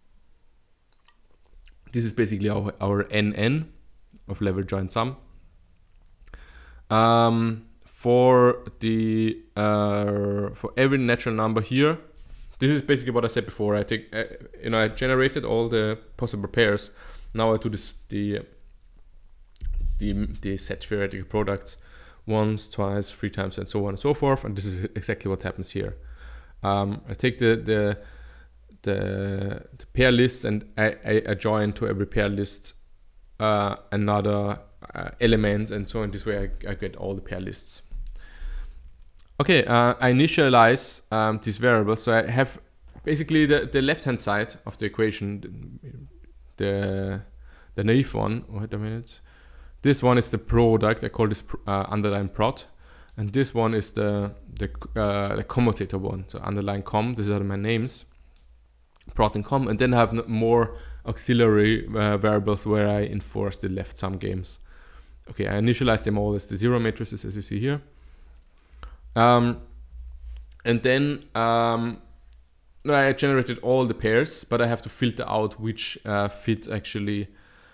This is basically our NN of level joint sum. For every natural number here, this is basically what I said before. I take, I generated all the possible pairs. Now I do this the set theoretical products once, twice, 3 times, and so on and so forth. And this is exactly what happens here. I take the pair lists and I join to every pair list another element, and so in this way I get all the pair lists. Okay, I initialize these variables. So I have basically the left-hand side of the equation, the naive one. Wait a minute. This one is the product. I call this underline prod, and this one is the commutator one. So underline com. These are my names, prod and com, and then I have more auxiliary variables where I enforce the left sum games. Okay, I initialize them all as the 0 matrices, as you see here. And then I generated all the pairs, but I have to filter out which fit actually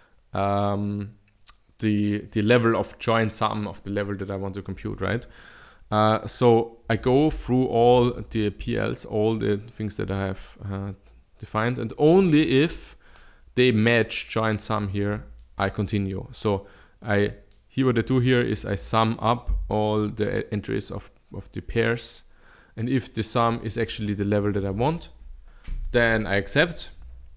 the level of joint sum of the level that I want to compute, right? So I go through all the PLs, all the things that I have defined, and only if they match joint sum here, I continue. So what I do here is I sum up all the entries of the pairs, and if the sum is actually the level that I want, then I accept.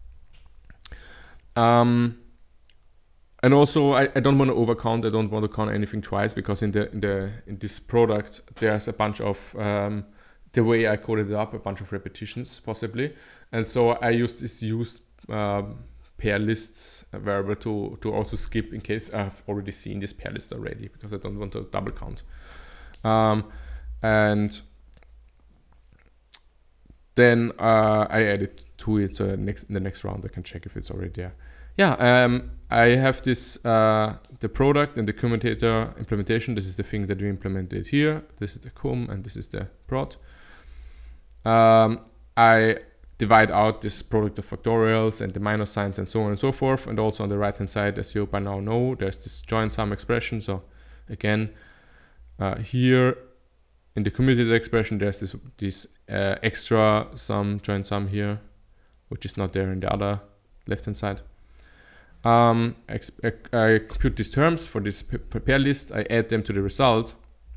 And also I don't want to overcount. I don't want to count anything twice, because in this product there's a bunch of the way I coded it up, a bunch of repetitions possibly, and so I use this pair lists variable to also skip in case I've already seen this pair list already, because I don't want to double count. And then I add it to it, so in the next round I can check if it's already there. Yeah, I have this the product and the commutator implementation. This is the thing that we implemented here. This is the cum and this is the prod. I divide out this product of factorials and the minus signs and so on and so forth. And also on the right hand side, as you by now know, there's this joint sum expression. So again, here in the commutator expression, there's this extra sum, joint sum here, which is not there in the other left hand side. I compute these terms for this pair list. I add them to the result,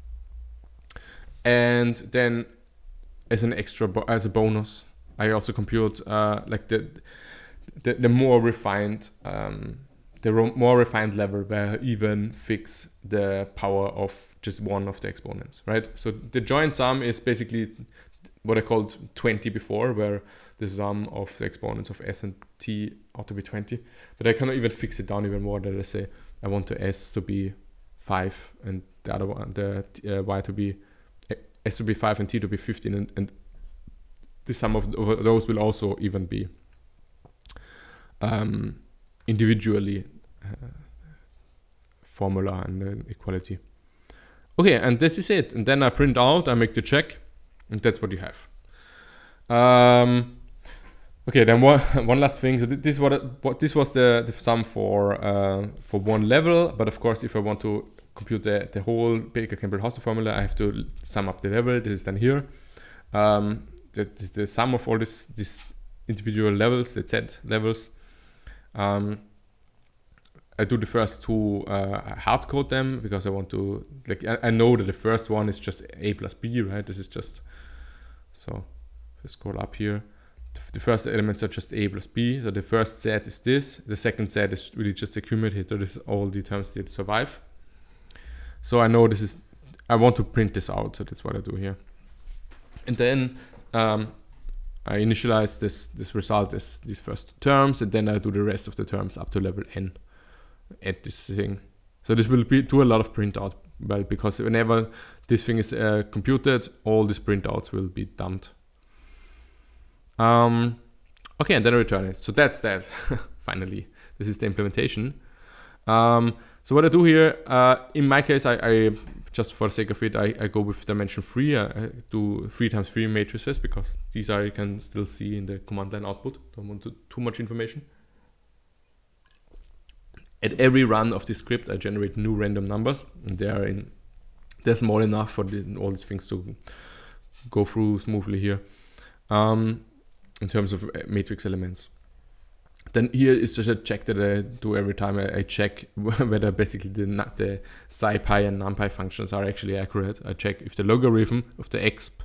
and then as an extra as a bonus, I also compute like the more refined the more refined level where I even fix the power of just one of the exponents, right? So the joint sum is basically what I called 20 before, where the sum of the exponents of s and t ought to be 20. But I cannot even fix it down even more, that I say I want the s to be 5 and the other one, the y to be s to be 5 and t to be 15, and the sum of those will also even be individually formula and equality. Okay, and this is it. And then I print out, I make the check, and that's what you have. Okay, then one last thing. So this was the sum for one level, but of course, if I want to compute the whole Baker-Campbell-Hausdorff formula, I have to sum up the level. This is then here. That is the sum of all these individual levels, the z levels. I do the first two, hard code them, because I want to, like, I know that the first one is just a plus b, right? This is just, so if I scroll up here, the first elements are just a plus b. So the first z is this, the second z is really just accumulated. So this is all the terms that survive. So I know this is, I want to print this out, so that's what I do here. And then I initialize this result as these first two terms, and then I do the rest of the terms up to level n at this thing. So this will do a lot of printout, well, because whenever this thing is computed, all these printouts will be dumped. Okay, and then I return it. So that's that. Finally, this is the implementation. So what I do here, in my case, I just for the sake of it, I go with dimension 3. I do 3 times 3 matrices, because these are, you can still see in the command line output. Don't want too much information. At every run of this script, I generate new random numbers, and they're small enough for all these things to go through smoothly here. In terms of matrix elements. Then here is just a check that I do every time. I check whether basically the SciPy and NumPy functions are actually accurate. I check if the logarithm of the exp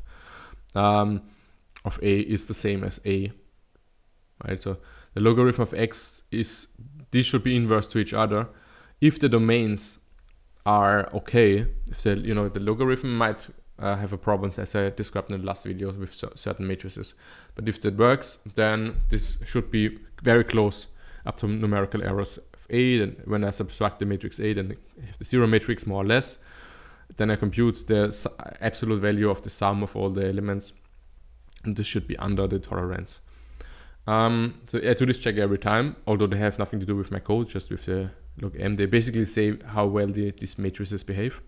of a is the same as a, right? So the logarithm of x is, these should be inverse to each other. If the domains are okay, if the, the logarithm might have a problem, as I described in the last video, with certain matrices. But if that works, then this should be very close up to numerical errors of A. Then when I subtract the matrix A, then I have the zero matrix more or less. Then I compute the absolute value of the sum of all the elements, and this should be under the tolerance. So I do this check every time, although they have nothing to do with my code, just with the log m. They basically say how well these matrices behave.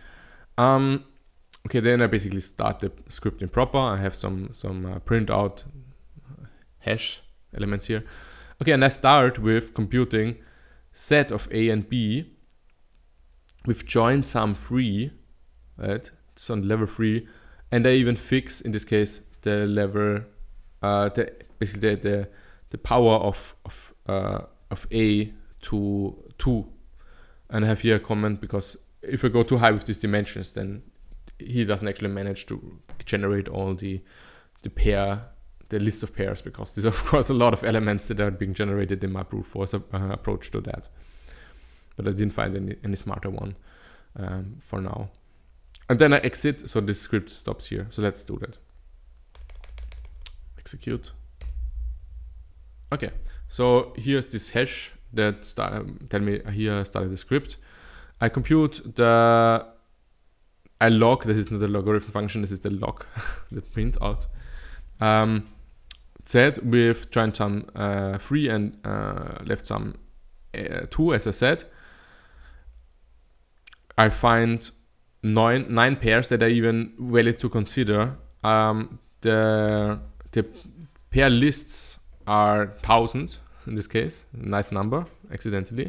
Okay, then I basically start the scripting proper. I have some printout hash elements here. Okay, and I start with computing set of A and B with joint sum 3, right? It's on level 3, and I even fix, in this case, the level, basically the power of A to 2. And I have here a comment, because if I go too high with these dimensions, then he doesn't actually manage to generate all the list of pairs, because there's of course a lot of elements that are being generated in my brute force approach to that. But I didn't find any smarter one for now. And then I exit, so this script stops here. So let's do that. Execute. Okay, so here's this hash that tell me here I started the script. I compute I log, this is not the logarithm function, this is the log, the print out. Z with joint sum 3 and left sum 2, as I said. I find nine pairs that are even valid to consider. The pair lists are 1000 in this case, nice number, accidentally.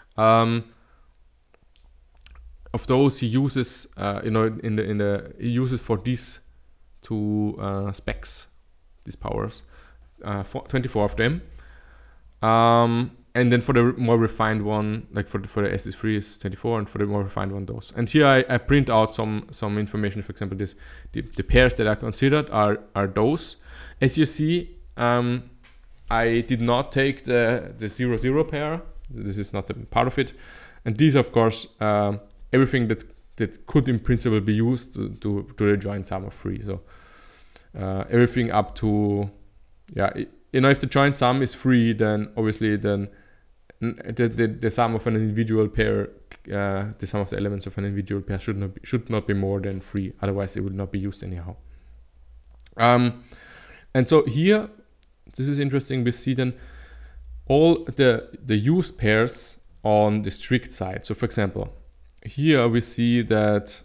Of those, he uses, he uses for these two specs, these powers, 24 of them. And then for the more refined one, like for the SS3 is 24, and for the more refined one, those. And here I print out some information. For example, the pairs that are considered are those. As you see, I did not take the 0, 0 pair. This is not a part of it. And these, of course, everything that could in principle be used to the joint sum of 3. So everything up to, if the joint sum is 3, then obviously then the sum of an individual pair, the sum of the elements of an individual pair should not be more than 3. Otherwise, it would not be used anyhow. And so here, this is interesting. We see then all the used pairs on the strict side. So for example, here we see that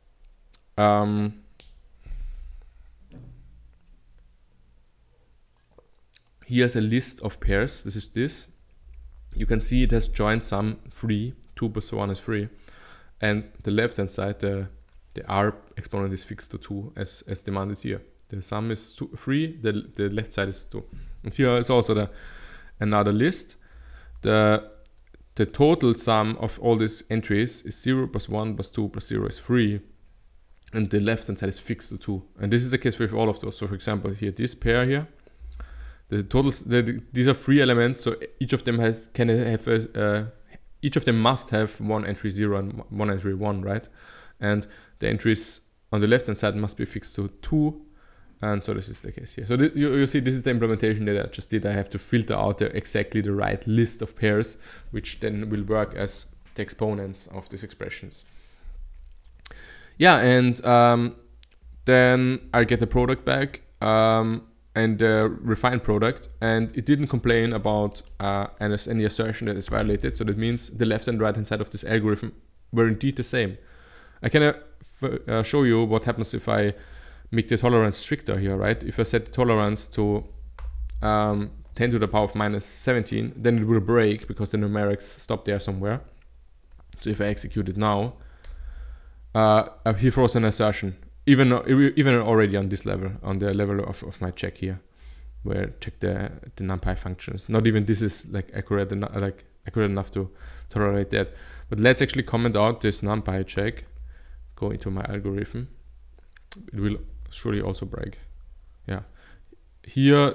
here's a list of pairs. This is this. You can see it has joint sum 3. 2 plus 1 is 3. And the left hand side, the R exponent is fixed to 2 as demanded here. The sum is 3, the left side is 2. And here is also another list. The total sum of all these entries is 0 plus 1 plus 2 plus 0 is 3. And the left hand side is fixed to 2. And this is the case with all of those. So for example, here, this pair here, the totals, these are 3 elements. So each of them each of them must have one entry 0 and one entry 1, right? And the entries on the left hand side must be fixed to 2. And so this is the case here. So you see, this is the implementation that I just did. I have to filter out exactly the right list of pairs, which then will work as the exponents of these expressions. Yeah, and then I get the product back and the refined product, and it didn't complain about any assertion that is violated. So that means the left and right hand side of this algorithm were indeed the same. I can show you what happens if I make the tolerance stricter here, right? If I set the tolerance to 10 to the power of minus 17, then it will break because the numerics stop there somewhere. So if I execute it now, he throws an assertion, even already on this level, on the level of my check here, where I check the numpy functions. Not even this is like accurate enough to tolerate that. But let's actually comment out this numpy check, go into my algorithm. It will surely also break. Yeah. Here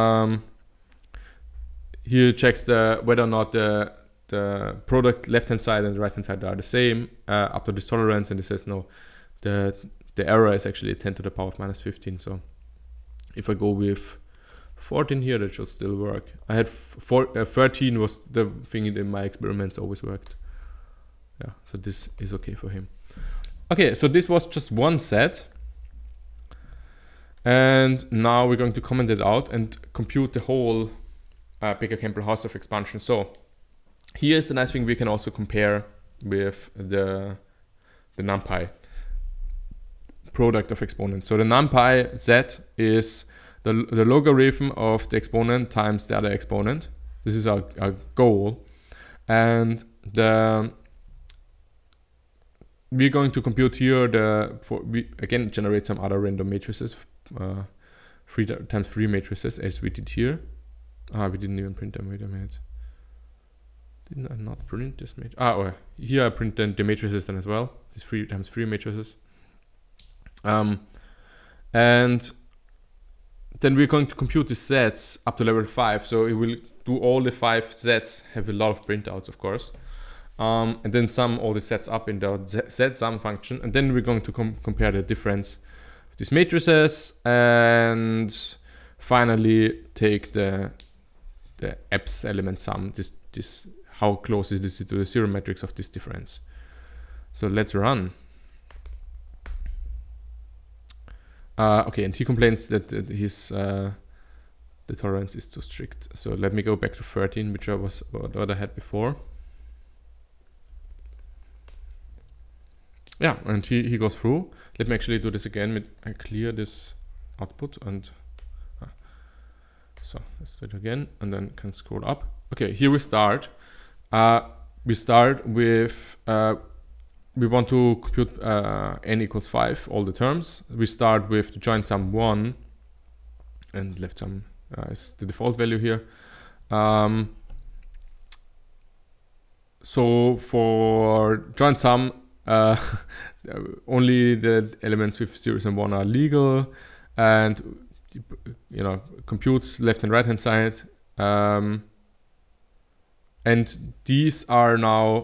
here checks whether or not the product left hand side and the right hand side are the same up to this tolerance, and it says no, the error is actually 10 to the power of minus 15. So if I go with 14 here, that should still work. I had 13 was the thing in my experiments always worked. Yeah, so this is okay for him. Okay, so this was just one set. And now we're going to comment it out and compute the whole Baker-Campbell-Hausdorff expansion. So here's the nice thing, we can also compare with the numpy product of exponents. So the numpy z is the logarithm of the exponent times the other exponent. This is our goal. And we're going to compute here we again generate some other random matrices, 3 times 3 matrices as we did here. We didn't even print them. Wait a minute. Didn't I not print this matrix? Well, here I print the matrices then as well. These 3 times 3 matrices. And then we're going to compute the sets up to level 5. So it will do all the 5 sets, have a lot of printouts, of course. And then sum all the sets up in the z sum function. And then we're going to compare the difference of these matrices. And finally take the EPS element sum. This how close is this to the zero matrix of this difference. So let's run. Okay, and he complains that the tolerance is too strict. So let me go back to 13, which what I had before. Yeah, and he goes through. Let me actually do this again. I clear this output and so let's do it again, and then can scroll up. Okay, here we start. We start with we want to compute n equals 5, all the terms. We start with the joint sum 1, and left sum is the default value here. So for joint sum, only the elements with 0s and 1 are legal, and computes left and right hand side. And these are now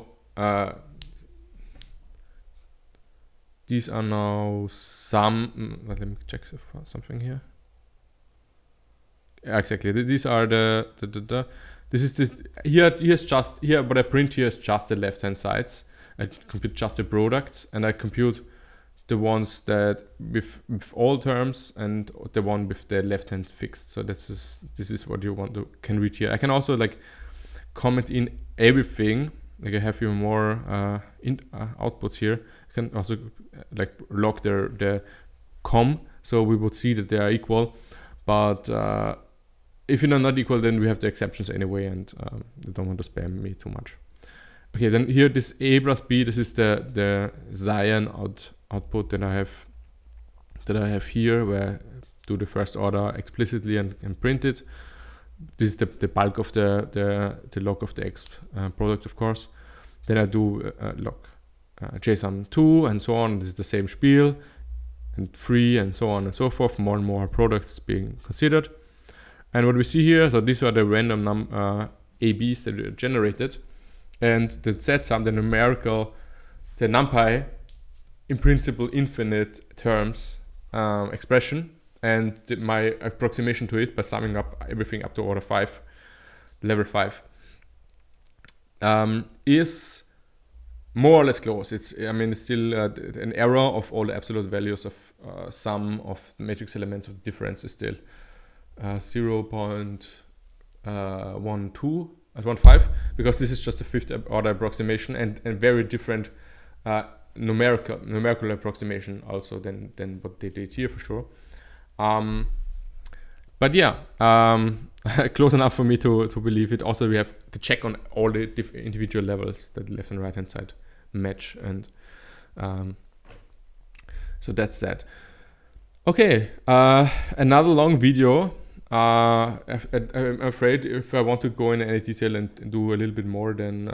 some. Let me check something here. Exactly. These are the this is the here's just here. What I print here is just the left hand sides. I compute just the products, and I compute the ones that with all terms and the one with the left hand fixed. So this is what you can read here. I can also like comment in everything. Like I have even more outputs here. I can also like log their com, so we would see that they are equal. But if they're not equal, then we have the exceptions anyway, and they don't want to spam me too much. Okay, then here this a plus b. This is the Zion output that I have here, where I do the first order explicitly and print it. This is the bulk of the log of the X product, of course. Then I do log JSON 2 and so on. This is the same spiel, and 3 and so on and so forth. More and more products being considered. And what we see here, so these are the random ABs that are generated, and the Z sum, the numerical, the NumPy, in principle infinite terms expression, and my approximation to it by summing up everything up to order 5, level 5, is more or less close. It's still an error of all the absolute values of sum of the matrix elements of the difference is still 0.12 at 1.5, because this is just a 5th order approximation and very different numerical approximation also than what they did here for sure. But yeah, close enough for me to believe it. Also, we have to check on all the individual levels that the left and right hand side match, and so that's that. Okay, another long video. I'm afraid if I want to go in any detail and do a little bit more than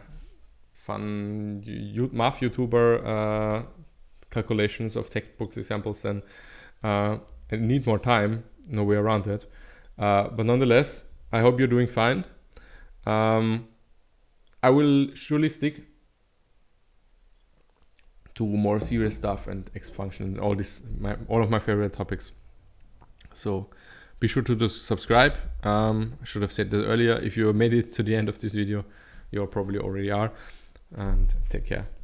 fun math YouTuber calculations of textbooks examples, then I need more time. No way around it. But nonetheless, I hope you're doing fine. I will surely stick to more serious stuff and X function and all of my favorite topics. So be sure to just subscribe. I should have said that earlier. If you made it to the end of this video, you probably already are. And take care.